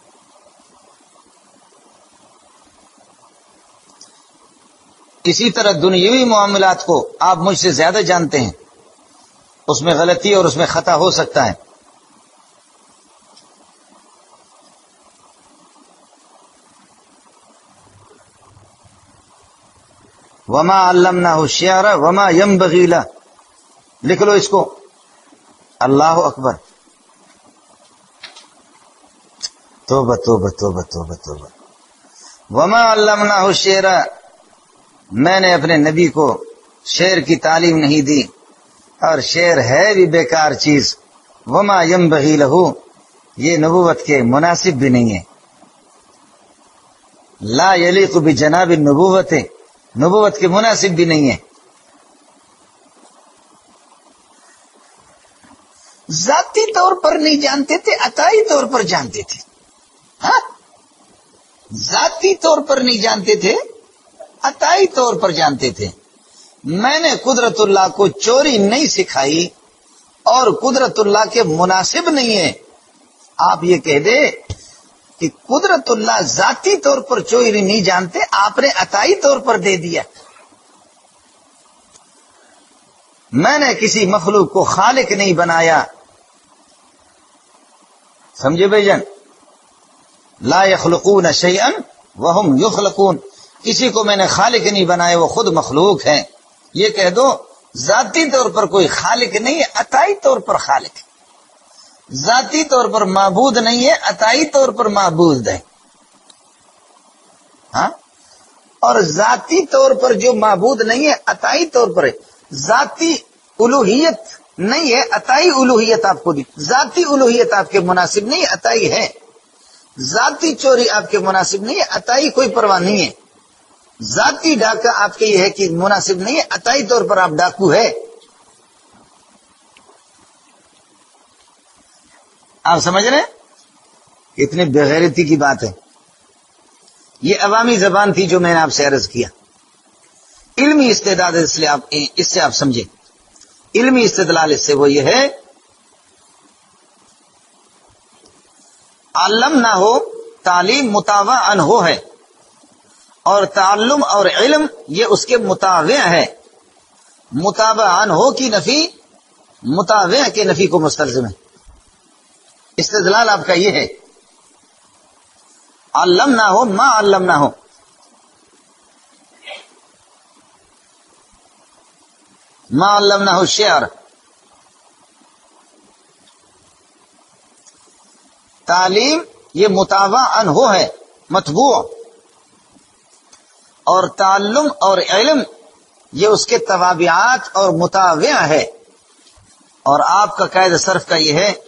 اسی طرح دنیاوی معاملات کو آپ مجھ سے زیادہ جانتے ہیں، اس میں غلطی اور اس میں خطا ہو سکتا ہے۔ وما علمناه الشعر وما ينبغي له لکھ لو اس کو، اللہ اکبر، توبہ توبہ توبہ توبہ توبہ۔ وما علمناہ الشعر، میں نے اپنے نبی کو شعر کی تعلیم نہیں دی، اور شعر ہے بھی بیکار چیز۔ وما ینبغی لہ، یہ نبوت کے مناسب بھی نہیں ہے۔ لا یلیق بجناب النبوت، نبوت کے مناسب بھی نہیں ہے۔ ذاتی طور پر نہیں جانتے تھے، عطائی طور پر جانتے تھے۔ ہاں، ذاتی طور پر نہیں جانتے تھے، عطائی طور پر جانتے تھے۔ میں نے قدرت اللہ کو چوری نہیں سکھائی، اور قدرت اللہ کے مناسب نہیں ہے۔ آپ یہ کہہ دے کہ قدرت اللہ ذاتی طور پر چوری نہیں جانتے، آپ نے عطائی طور پر دے دیا۔ میں نے کسی مخلوق کو خالق نہیں بنایا، سمجھے بھائی جان؟ لا یخلقون شیئا وہم یخلقون، کسی کو میں نے خالق نہیں بنایا، وہ خود مخلوق ہیں۔ یہ کہہ دو ذاتی طور پر کوئی خالق نہیں ہے، عطائی طور پر خالق ہے۔ ذاتی طور پر معبود نہیں ہے، عطائی طور پر معبود ہے۔ ہاں، اور ذاتی طور پر جو معبود نہیں ہے، عطائی طور پر ہے۔ ذاتی الوہیت نہیں ہے، عطائی الوہیت آپ کو دی۔ ذاتی الوہیت آپ کے مناسب نہیں ہے، عطائی ہے۔ ذاتی چوری آپ کے مناسب نہیں ہے، عطائی کوئی پرواہ نہیں ہے۔ ذاتی ڈاکہ آپ کے یہ ہے کہ مناسب نہیں ہے، عطائی طور پر آپ ڈاکو ہے۔ آپ سمجھ رہے ہیں؟ اتنی بےغیرتی کی بات ہے۔ یہ عوامی زبان تھی جو میں نے آپ سے عرض کیا۔ علمی استعداد اس لیے اس سے آپ سمجھیں، علمی استدلال اس سے وہ یہ ہے، علم نہ ہو، تعلیم متابع ہو ہے، اور تعلم اور علم یہ اس کے متابع ہے۔ متابع ہو کی نفی متابع کے نفی کو مستلزم ہے۔ استدلال آپ کا یہ ہے، علم نہ ہو ما علم نہ ہو، ما علم نہ ہو شعر، تعلیم یہ متابع ہو ہے، متبوع، اور تعلم اور علم یہ اس کے توابعات اور متابع ہے۔ اور آپ کا قاعدہ صرف کا یہ ہے،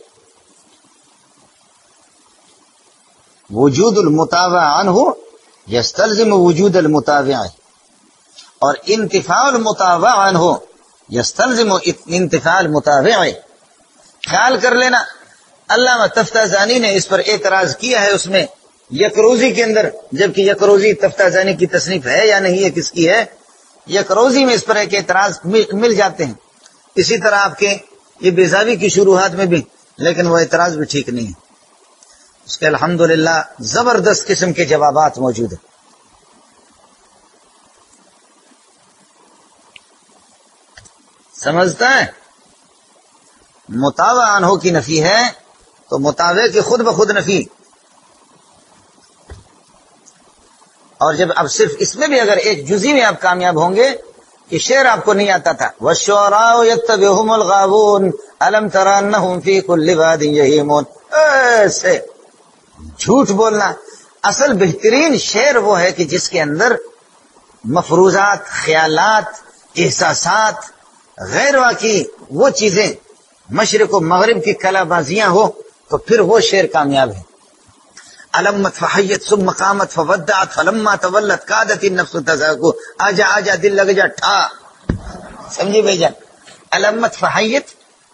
وجود المتابع عنہ یستلزم وجود المتابع، اور انتفاع المتابع عنہ یستلزم انتفاع المتابع۔ خیال کر لینا، علامہ تفتازانی نے اس پر اعتراض کیا ہے، اس میں یکروزی کے اندر، جبکہ یکروزی تفتازانی کی تصنیف ہے یا نہیں ہے، کس کی ہے؟ یکروزی میں اس پر ایک اعتراض مل جاتے ہیں۔ اسی طرح آپ کے یہ بیزاوی کی شروحات میں بھی، لیکن وہ اعتراض بھی ٹھیک نہیں ہے۔ اس کے الحمدللہ زبردست قسم کے جوابات موجود ہیں۔ سمجھتا ہے؟ متابع عنہ کی نفی ہے تو متابع کی خود بخود نفی، اور جب اب صرف اس میں بھی اگر ایک جزئی میں آپ کامیاب ہوں گے کہ شعر آپ کو نہیں آتا تھا، وَالشُّعَرَاءُ يَتَّبِعُهُمُ الْغَاوُونَ أَلَمْ تَرَ أَنَّهُمْ فِي كُلِّ وَادٍ يَهِيمُونَ، ایسے جھوٹ بولنا۔ اصل بہترین شعر وہ ہے کہ جس کے اندر مفروضات، خیالات، احساسات، غیر واقعی وہ چیزیں، مشرق و مغرب کی کلا بازیاں ہو، تو پھر وہ شعر کامیاب ہے۔ علمت فحیت ثم قامت فودعت فلما تولت کادت النفس تزاکو، آجا آجا دل لگ جا ٹھا، سمجھے بھائی جان؟ علمت فحیت،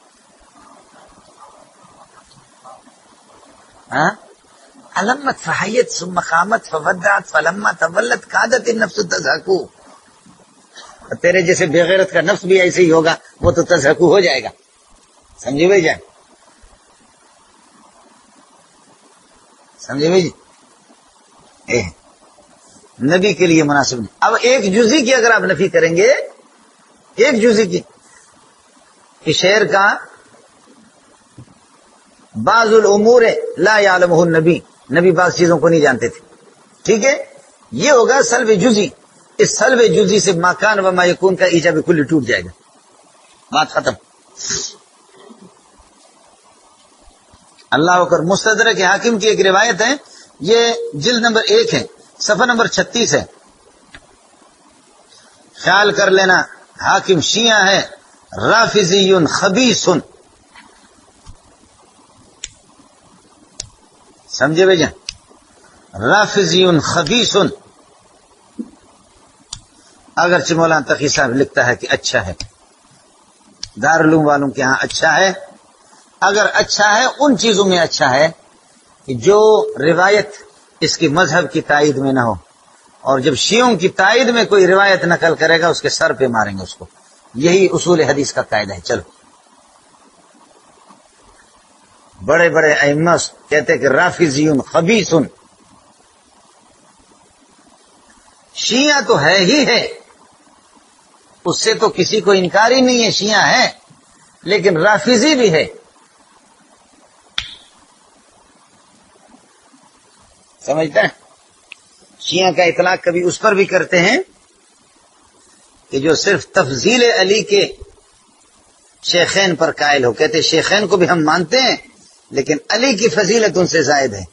علمت فحیت ثم قامت فودعت فلما تولت کادت النفس تزاکو، تیرے جیسے بے غیرت کا نفس بھی ایسے ہی ہوگا، وہ تو تزاکو ہو جائے گا، سمجھے بھائی جان؟ سمجھے بھائی جی؟ نبی کے لیے مناسب نہیں۔ اب ایک جزئی کی اگر آپ نفی کریں گے، ایک جزئی کی، کہ شعر کا بعض الامور لا یعلمہ النبی، نبی بعض چیزوں کو نہیں جانتے تھے، ٹھیک ہے، یہ ہوگا سلب جزئی۔ اس سلب جزئی سے ما کان و ما یکون کا ایجاب کلی ٹوٹ جائے گا، بات ختم۔ اللہ اکبر۔ مستدرک حاکم کی ایک روایت ہے، یہ جلد نمبر 1 ہے، صفحہ نمبر 36 ہے۔ خیال کر لینا، حاکم شیعہ ہے، رافضی خبیث، سمجھے بھائی جان، رافضی خبیث۔ اگرچہ مولانا تقی صاحب لکھتا ہے کہ اچھا ہے، دارالعلوم والوں کے ہاں اچھا ہے، اگر اچھا ہے ان چیزوں میں اچھا ہے کہ جو روایت اس کی مذہب کی تائید میں نہ ہو، اور جب شیعوں کی تائید میں کوئی روایت نقل کرے گا اس کے سر پہ ماریں گے اس کو، یہی اصول حدیث کا قاعدہ ہے۔ چلو، بڑے بڑے ائمہ کہتے ہیں کہ رافضی خبیث، شیعہ تو ہے ہی ہے، اس سے تو کسی کو انکار ہی نہیں ہے، شیعہ ہے، لیکن رافضی بھی ہے، سمجھتا ہے؟ شیعہ کا اطلاق کبھی اس پر بھی کرتے ہیں کہ جو صرف تفضیل علی کے شیخین پر قائل ہو، کہتے شیخین کو بھی ہم مانتے ہیں لیکن علی کی فضیلت ان سے زائد ہے،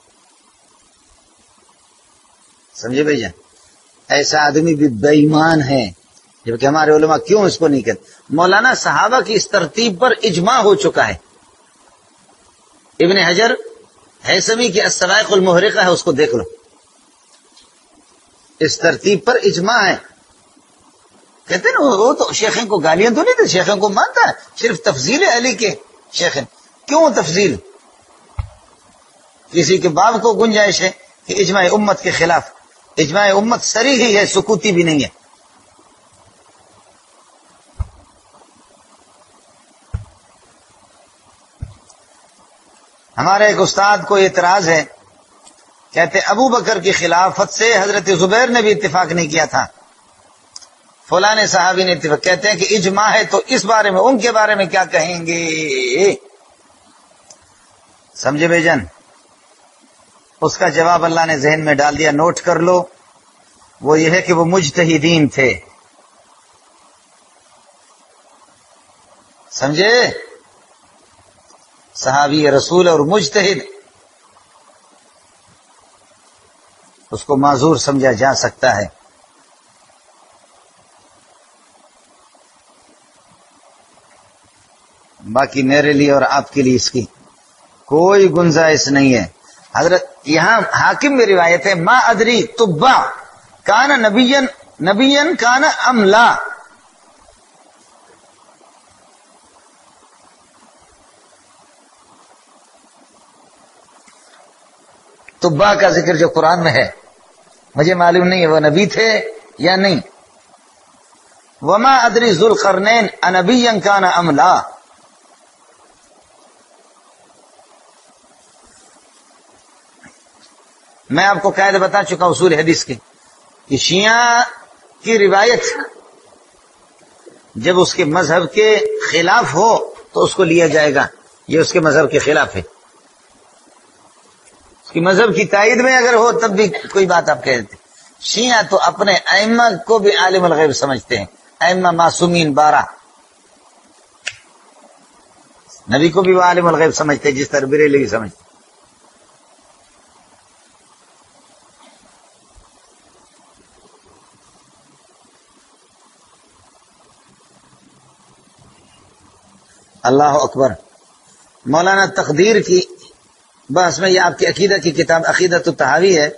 سمجھے بھائی جان؟ ایسا آدمی بھی بے ایمان ہے، جبکہ ہمارے علماء کیوں اس کو نہیں کہتے؟ مولانا صحابہ کی اس ترتیب پر اجماع ہو چکا ہے، ابن حجر ہیثمی کی السوائق المحرقہ ہے، اس کو دیکھ لو، اس ترتیب پر اجماع ہے۔ کہتے ہیں نا وہ تو شیخین کو گالیاں تو نہیں تھے، شیخین کو مانتا ہے، صرف تفضیل علی کے شیخین۔ کیوں تفضیل؟ کسی کے باب کو گنجائش ہے کہ اجماع امت کے خلاف، اجماع امت صریح ہی ہے، سکوتی بھی نہیں ہے۔ ہمارے ایک استاد کو اعتراض ہے، کہتے ابو بکر کی خلافت سے حضرت زبیر نے بھی اتفاق نہیں کیا تھا، فلاں صحابی نے اتفاق، کہتے ہیں کہ اجماع ہے تو اس بارے میں ان کے بارے میں کیا کہیں گے؟ سمجھے بھائی جان؟ اس کا جواب اللہ نے ذہن میں ڈال دیا، نوٹ کر لو، وہ یہ ہے کہ وہ مجتہدین تھے، سمجھے؟ صحابی رسول اور مجتہد، اس کو معذور سمجھا جا سکتا ہے۔ باقی میرے لیے اور آپ کے لیے اس کی کوئی گنجائش نہیں ہے۔ حضرت یہاں حاکم میں روایت ہے، ما ادری تبا کان نبین کان ام لا، تبا کا ذکر جو قرآن میں ہے مجھے معلوم نہیں ہے وہ نبی تھے یا نہیں۔ وما ادری ذوالقرنین انبی کان ام لا، میں آپ کو قاعدہ بتا چکا اصول حدیث کی کہ شیعہ کی روایت جب اس کے مذہب کے خلاف ہو تو اس کو لیا جائے گا، یہ اس کے مذہب کے خلاف ہے، اس کی مذہب کی تائید میں اگر ہو تب بھی کوئی بات آپ کہہ دیتے۔ شیعہ تو اپنے ائمہ کو بھی عالم الغیب سمجھتے ہیں، ائمہ معصومین 12، نبی کو بھی وہ عالم الغیب سمجھتے ہیں جس طرح بریلوی سمجھتے۔ اللہ اکبر۔ مولانا تقدیر کی بحث میں یہ آپ کی عقیدہ کی کتاب عقیدۃ الطحاوی ہے،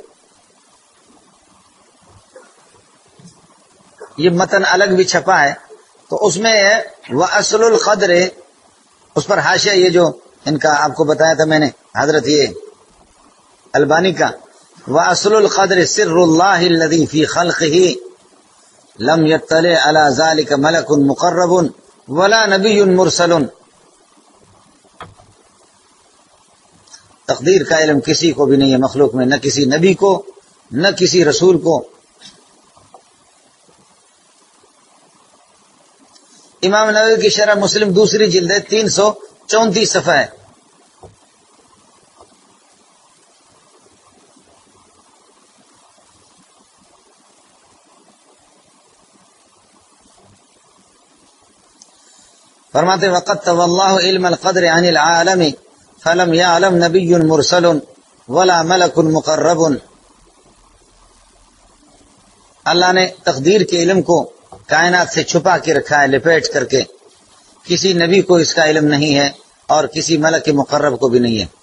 یہ متن الگ بھی چھپا ہے، تو اس میں وَأَصْلُ الْقَدْرِ، اس پر حاشیہ یہ جو ان کا آپ کو بتایا تھا میں نے حضرت یہ البانی کا، وَأَصْلُ الْقَدْرِ سِرُّ اللَّهِ الَّذِي فِي خَلْقِهِ لَمْ يَطَّلِعْ عَلَى ذَلِكَ مَلَكٌ مُقَرَّبٌ وَلَا نَبِيٌّ مُرْسَلٌ۔ تقدیر کا علم کسی کو بھی نہیں ہے مخلوق میں، نہ کسی نبی کو نہ کسی رسول کو۔ امام نووی کی شرح مسلم دوسری جلد ہے، 334 صفحہ ہے۔ فرماتے وقت واللہ علم القدر عن العالم فلم يعلم نبی مرسل ولا ملک مقرب. اللہ نے تقدیر کے علم کو کائنات سے چھپا کے رکھا ہے، لپیٹ کر کے. کسی نبی کو اس کا علم نہیں ہے اور کسی ملک مقرب کو بھی نہیں ہے.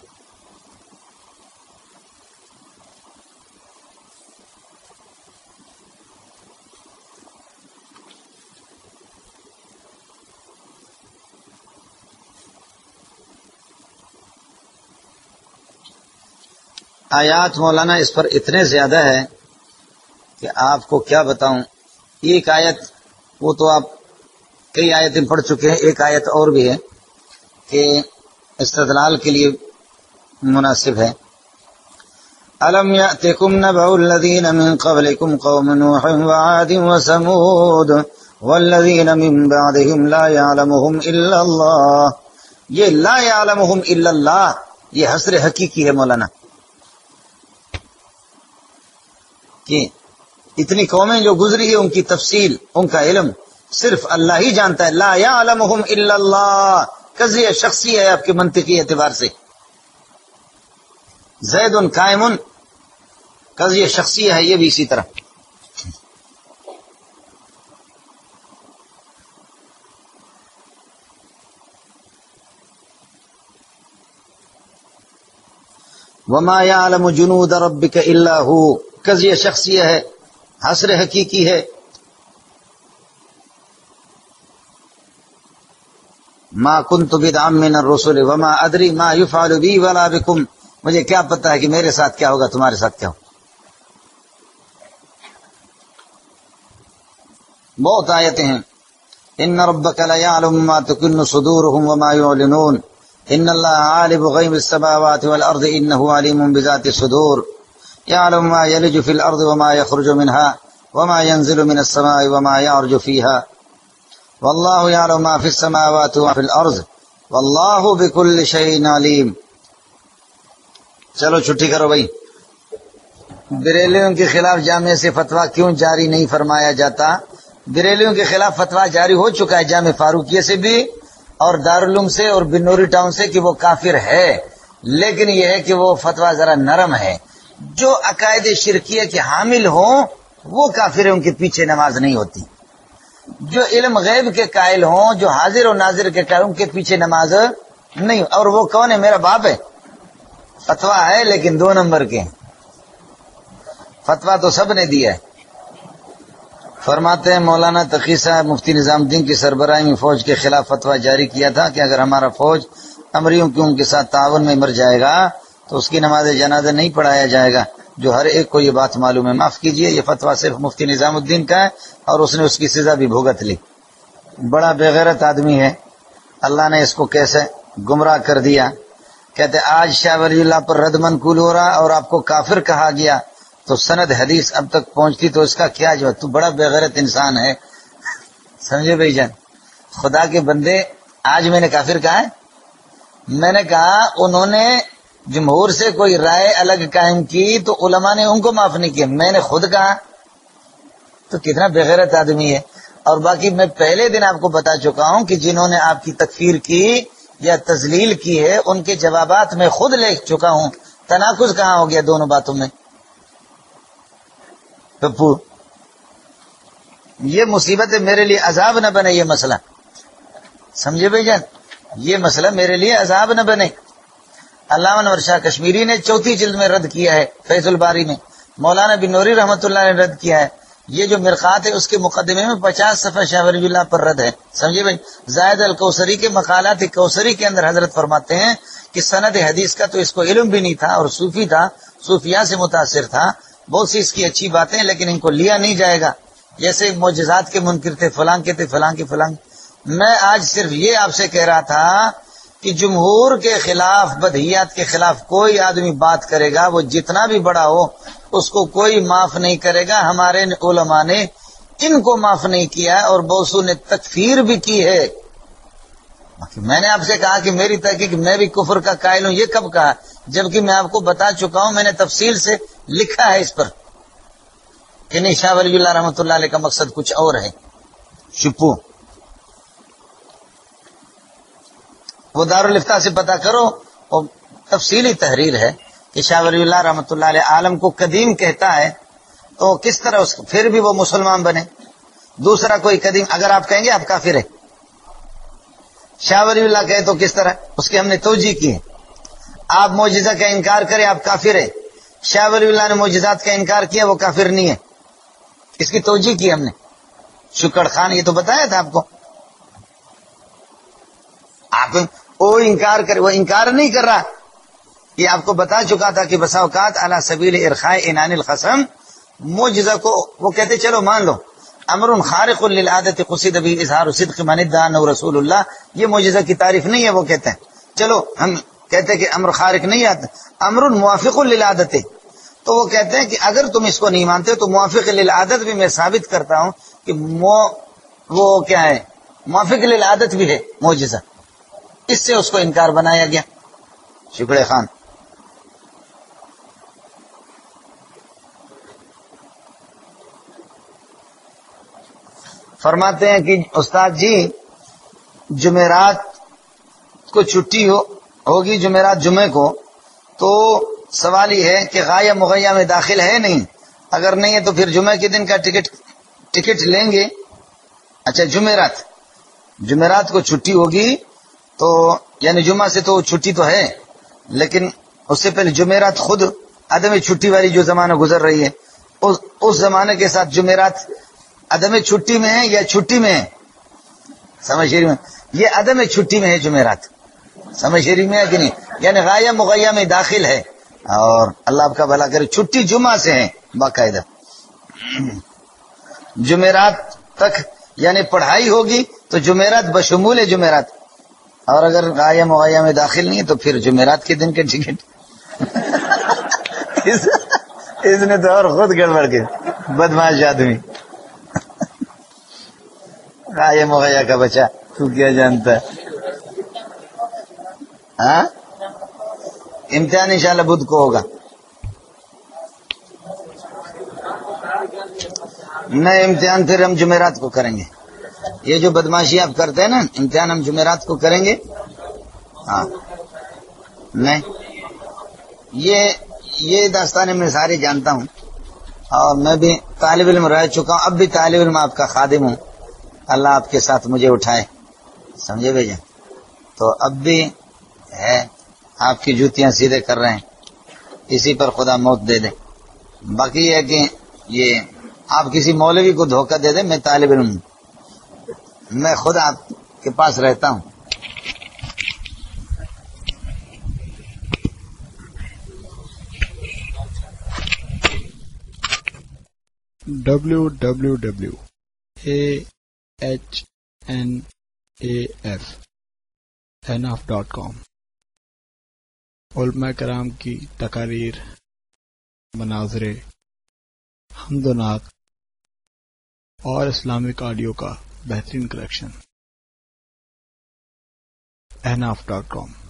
آیات مولانا اس پر اتنے زیادہ ہے کہ آپ کو کیا بتاؤں. ایک آیت وہ تو آپ کئی آیتیں پڑھ چکے ہیں، ایک آیت اور بھی ہے کہ استدلال کے لیے مناسب ہے. أَلَمْ يَأْتِكُمْ نَبَأُ الَّذِينَ مِنْ قَبْلِكُمْ قَوْمُ نُوحٍ وَعَادٍ وَثَمُودَ وَالَّذِينَ مِنْ بَعْدِهِمْ لَا يَعْلَمُهُمْ إِلَّا اللَّهُ. یہ لا يعلمهم الا اللہ یہ حصر حقیقی ہے مولانا، کہ اتنی قومیں جو گزری ہے ان کی تفصیل، ان کا علم صرف اللہ ہی جانتا ہے. لا يعلمهم الا اللہ قضیہ شخصی ہے آپ کے منطقی اعتبار سے. زید قائم قضیہ شخصی ہے، یہ بھی اسی طرح. وما يعلم جنود ربك الا هو قضیہ شخصی ہے، حصر حقیقی ہے. ما كنت بدعا من الرسل وما ادری ما يفعل بي ولا بكم. مجھے کیا پتا ہے کہ میرے ساتھ کیا ہوگا، تمہارے ساتھ کیا ہوگا. بہت آیتیں ہیں. ان ربك لا يعلم ما تكن صدورهم وما يعلنون ان الله عالم غيب السماوات والارض انه عليم بذات الصدور يعلم ما يلج في الارض وما يخرج منها وما ينزل من السماء وما يعرج فيها والله يعلم ما في السماوات وما في الارض والله بكل شيء عليم. چلو چھٹی کرو بھائی. بریلویوں کے خلاف جامعہ سے فتویٰ کیوں جاری نہیں فرمایا جاتا؟ بریلویوں کے خلاف فتویٰ جاری ہو چکا ہے جامع فاروقیہ سے بھی اور دارالعلوم سے اور بنوری ٹاؤن سے کہ وہ کافر ہے، لیکن یہ ہے کہ وہ فتویٰ ذرا نرم ہے. جو عقائد شرکیہ کے حامل ہوں وہ کافر ہیں، ان کے پیچھے نماز نہیں ہوتی. جو علم غیب کے قائل ہوں، جو حاضر و ناظر کے قائل، ان کے پیچھے نماز نہیں. اور وہ کون ہے؟ میرا باپ ہے. فتویٰ ہے لیکن 2 نمبر کے. فتویٰ تو سب نے دیا ہے. فرماتے ہیں مولانا تقی صاحب مفتی نظام الدین کی سربراہی میں فوج کے خلاف فتویٰ جاری کیا تھا کہ اگر ہمارا فوج امریوں کی ان کے ساتھ تعاون میں مر جائے گا تو اس کی نماز جنازہ نہیں پڑھایا جائے گا. جو ہر ایک کو یہ بات معلوم ہے. معاف کیجئے، یہ فتویٰ صرف مفتی نظام الدین کا ہے اور اس نے اس کی سزا بھی بھگت لی. بڑا بےغیرت آدمی ہے، اللہ نے اس کو کیسے گمراہ کر دیا. کہتے آج شاہ ولی اللہ پر رد منقول ہو رہا اور آپ کو کافر کہا گیا تو سند حدیث اب تک پہنچتی تو اس کا کیا جواب؟ تو بڑا بےغیرت انسان ہے. سمجھے بھائی جان؟ خدا کے بندے، آج میں نے کافر کہا ہے؟ میں نے کہا انہوں نے جمہور سے کوئی رائے الگ قائم کی تو علماء نے ان کو معاف نہیں کیا، میں نے خود کہا. تو کتنا بےغیرت آدمی ہے. اور باقی میں پہلے دن آپ کو بتا چکا ہوں کہ جنہوں نے آپ کی تکفیر کی یا تذلیل کی ہے ان کے جوابات میں خود لے چکا ہوں. تناقض کہاں ہو گیا دونوں باتوں میں؟ پپو یہ مصیبت میرے لیے عذاب نہ بنے. یہ مسئلہ سمجھے بھائی جان، یہ مسئلہ میرے لیے عذاب نہ بنے. علامہ انور شاہ کشمیری نے 4 جلد میں رد کیا ہے، فیض الباری میں مولانا بنوری رحمۃ اللہ نے رد کیا ہے. یہ جو مرقات ہے اس کے مقدمے میں 50 صفحہ شاہ ولی اللہ پر رد ہے. سمجھے بھائی؟ زائد الکوثری کے مقالات کوثری کے اندر حضرت فرماتے ہیں کہ سند حدیث کا تو اس کو علم بھی نہیں تھا اور صوفی تھا، صوفیہ سے متاثر تھا. بہت سی اس کی اچھی باتیں لیکن ان کو لیا نہیں جائے گا. جیسے معجزات کے منکر تھے، فلاں کے تھے، فلاں کے فلاں. میں آج صرف یہ آپ سے کہہ رہا تھا کہ جمہور کے خلاف، بدہیات کے خلاف کوئی آدمی بات کرے گا وہ جتنا بھی بڑا ہو اس کو کوئی معاف نہیں کرے گا. ہمارے علماء نے ان کو معاف نہیں کیا اور بوسو نے تکفیر بھی کی ہے. میں نے آپ سے کہا کہ میری تحقیق میں بھی کفر کا قائل ہوں، یہ کب کہا؟ جبکہ میں آپ کو بتا چکا ہوں، میں نے تفصیل سے لکھا ہے اس پر کہ نہیں شاہ ولی اللہ رحمۃ اللہ علیہ کا مقصد کچھ اور ہے. شپو وہ دارالفتاء سے پتہ کرو، اور تفصیلی تحریر ہے کہ شاہ ولی اللہ رحمۃ اللہ علیہ عالم کو قدیم کہتا ہے، تو کس طرح پھر بھی وہ مسلمان بنے؟ دوسرا کوئی قدیم اگر آپ کہیں گے آپ کافر ہے، شاہ ولی اللہ کہے تو کس طرح؟ اس کی ہم نے توجیہ کی ہے۔ آپ معجزہ کا انکار کریں آپ کافر ہے، شاہ ولی اللہ نے معجزات کا انکار کیا وہ کافر نہیں ہے، اس کی توجیہ کی ہم نے۔ شکر خان یہ تو بتایا تھا آپ کو، آپ وہ انکار کرے، وہ انکار نہیں کر رہا، یہ آپ کو بتا چکا تھا کہ بسا اوقات علی سبیل ارخاء عنان الخصم معجزہ کو وہ کہتے چلو مان لو امر خارق للعادت قصد به اظہار صدق من ادعى انه رسول اللہ، یہ معجزہ کی تعریف نہیں ہے، وہ کہتے ہیں چلو ہم کہتے ہیں کہ امر خارق نہیں آتا، امر موافق للعادت، تو وہ کہتے ہیں کہ اگر تم اس کو نہیں مانتے تو موافق للعادت بھی میں ثابت کرتا ہوں کہ وہ کیا ہے، موافق للعادت بھی ہے معجزہ، اس سے اس کو انکار بنایا گیا۔ شکر خان فرماتے ہیں کہ استاد جی جمعرات کو چھٹی ہوگی، جمعرات جمعے کو، تو سوال یہ ہے کہ غایہ مغیہ میں داخل ہے نہیں؟ اگر نہیں ہے تو پھر جمعہ کے دن کا ٹکٹ لیں گے؟ اچھا جمعرات کو چھٹی ہوگی تو یعنی جمعہ سے تو چھٹی تو ہے، لیکن اس سے پہلے جمعرات خود عدم چھٹی والی جو زمانہ گزر رہی ہے اس زمانے کے ساتھ جمعرات عدم چھٹی میں ہے یا چھٹی میں ہے؟ سمجھ شریف میں یہ عدم چھٹی میں ہے جمعرات، سمجھ شریف میں ہے کہ نہیں؟ یعنی غایہ مغیہ میں داخل ہے، اور اللہ آپ کا بھلا کرے چھٹی جمعہ سے ہے باقاعدہ، جمعرات تک یعنی پڑھائی ہوگی تو جمعرات بشمول جمعرات، اور اگر غایہ مغیہ میں داخل نہیں تو پھر جمعرات کے دن کے ٹکٹ اس نے تو اور خود گڑبڑ کے بدماش آدمی، غایہ مغیہ کا بچہ تو کیا جانتا ہے؟ ہاں امتحان انشاءاللہ بدھ کو ہوگا، نئے امتحان پھر ہم جمعرات کو کریں گے، یہ جو بدماشی آپ کرتے ہیں نا امتحان ہم جمعرات کو کریں گے۔ ہاں نہیں یہ داستانیں میں ساری جانتا ہوں، اور میں بھی طالب علم رہ چکا ہوں، اب بھی طالب علم آپ کا خادم ہوں، اللہ آپ کے ساتھ مجھے اٹھائے، سمجھے بھیجا، تو اب بھی ہے آپ کی جوتیاں سیدھے کر رہے ہیں، اسی پر خدا موت دے دے۔ باقی یہ ہے کہ یہ آپ کسی مولوی کو دھوکہ دے دیں، میں طالب علم ہوں، میں خود آپ کے پاس رہتا ہوں۔ www.ahnaf.com علماء کرام کی تقاریر، مناظرے، حمد و نعت اور اسلامک آڈیو کا بہترین کلیکشن ahnaf.com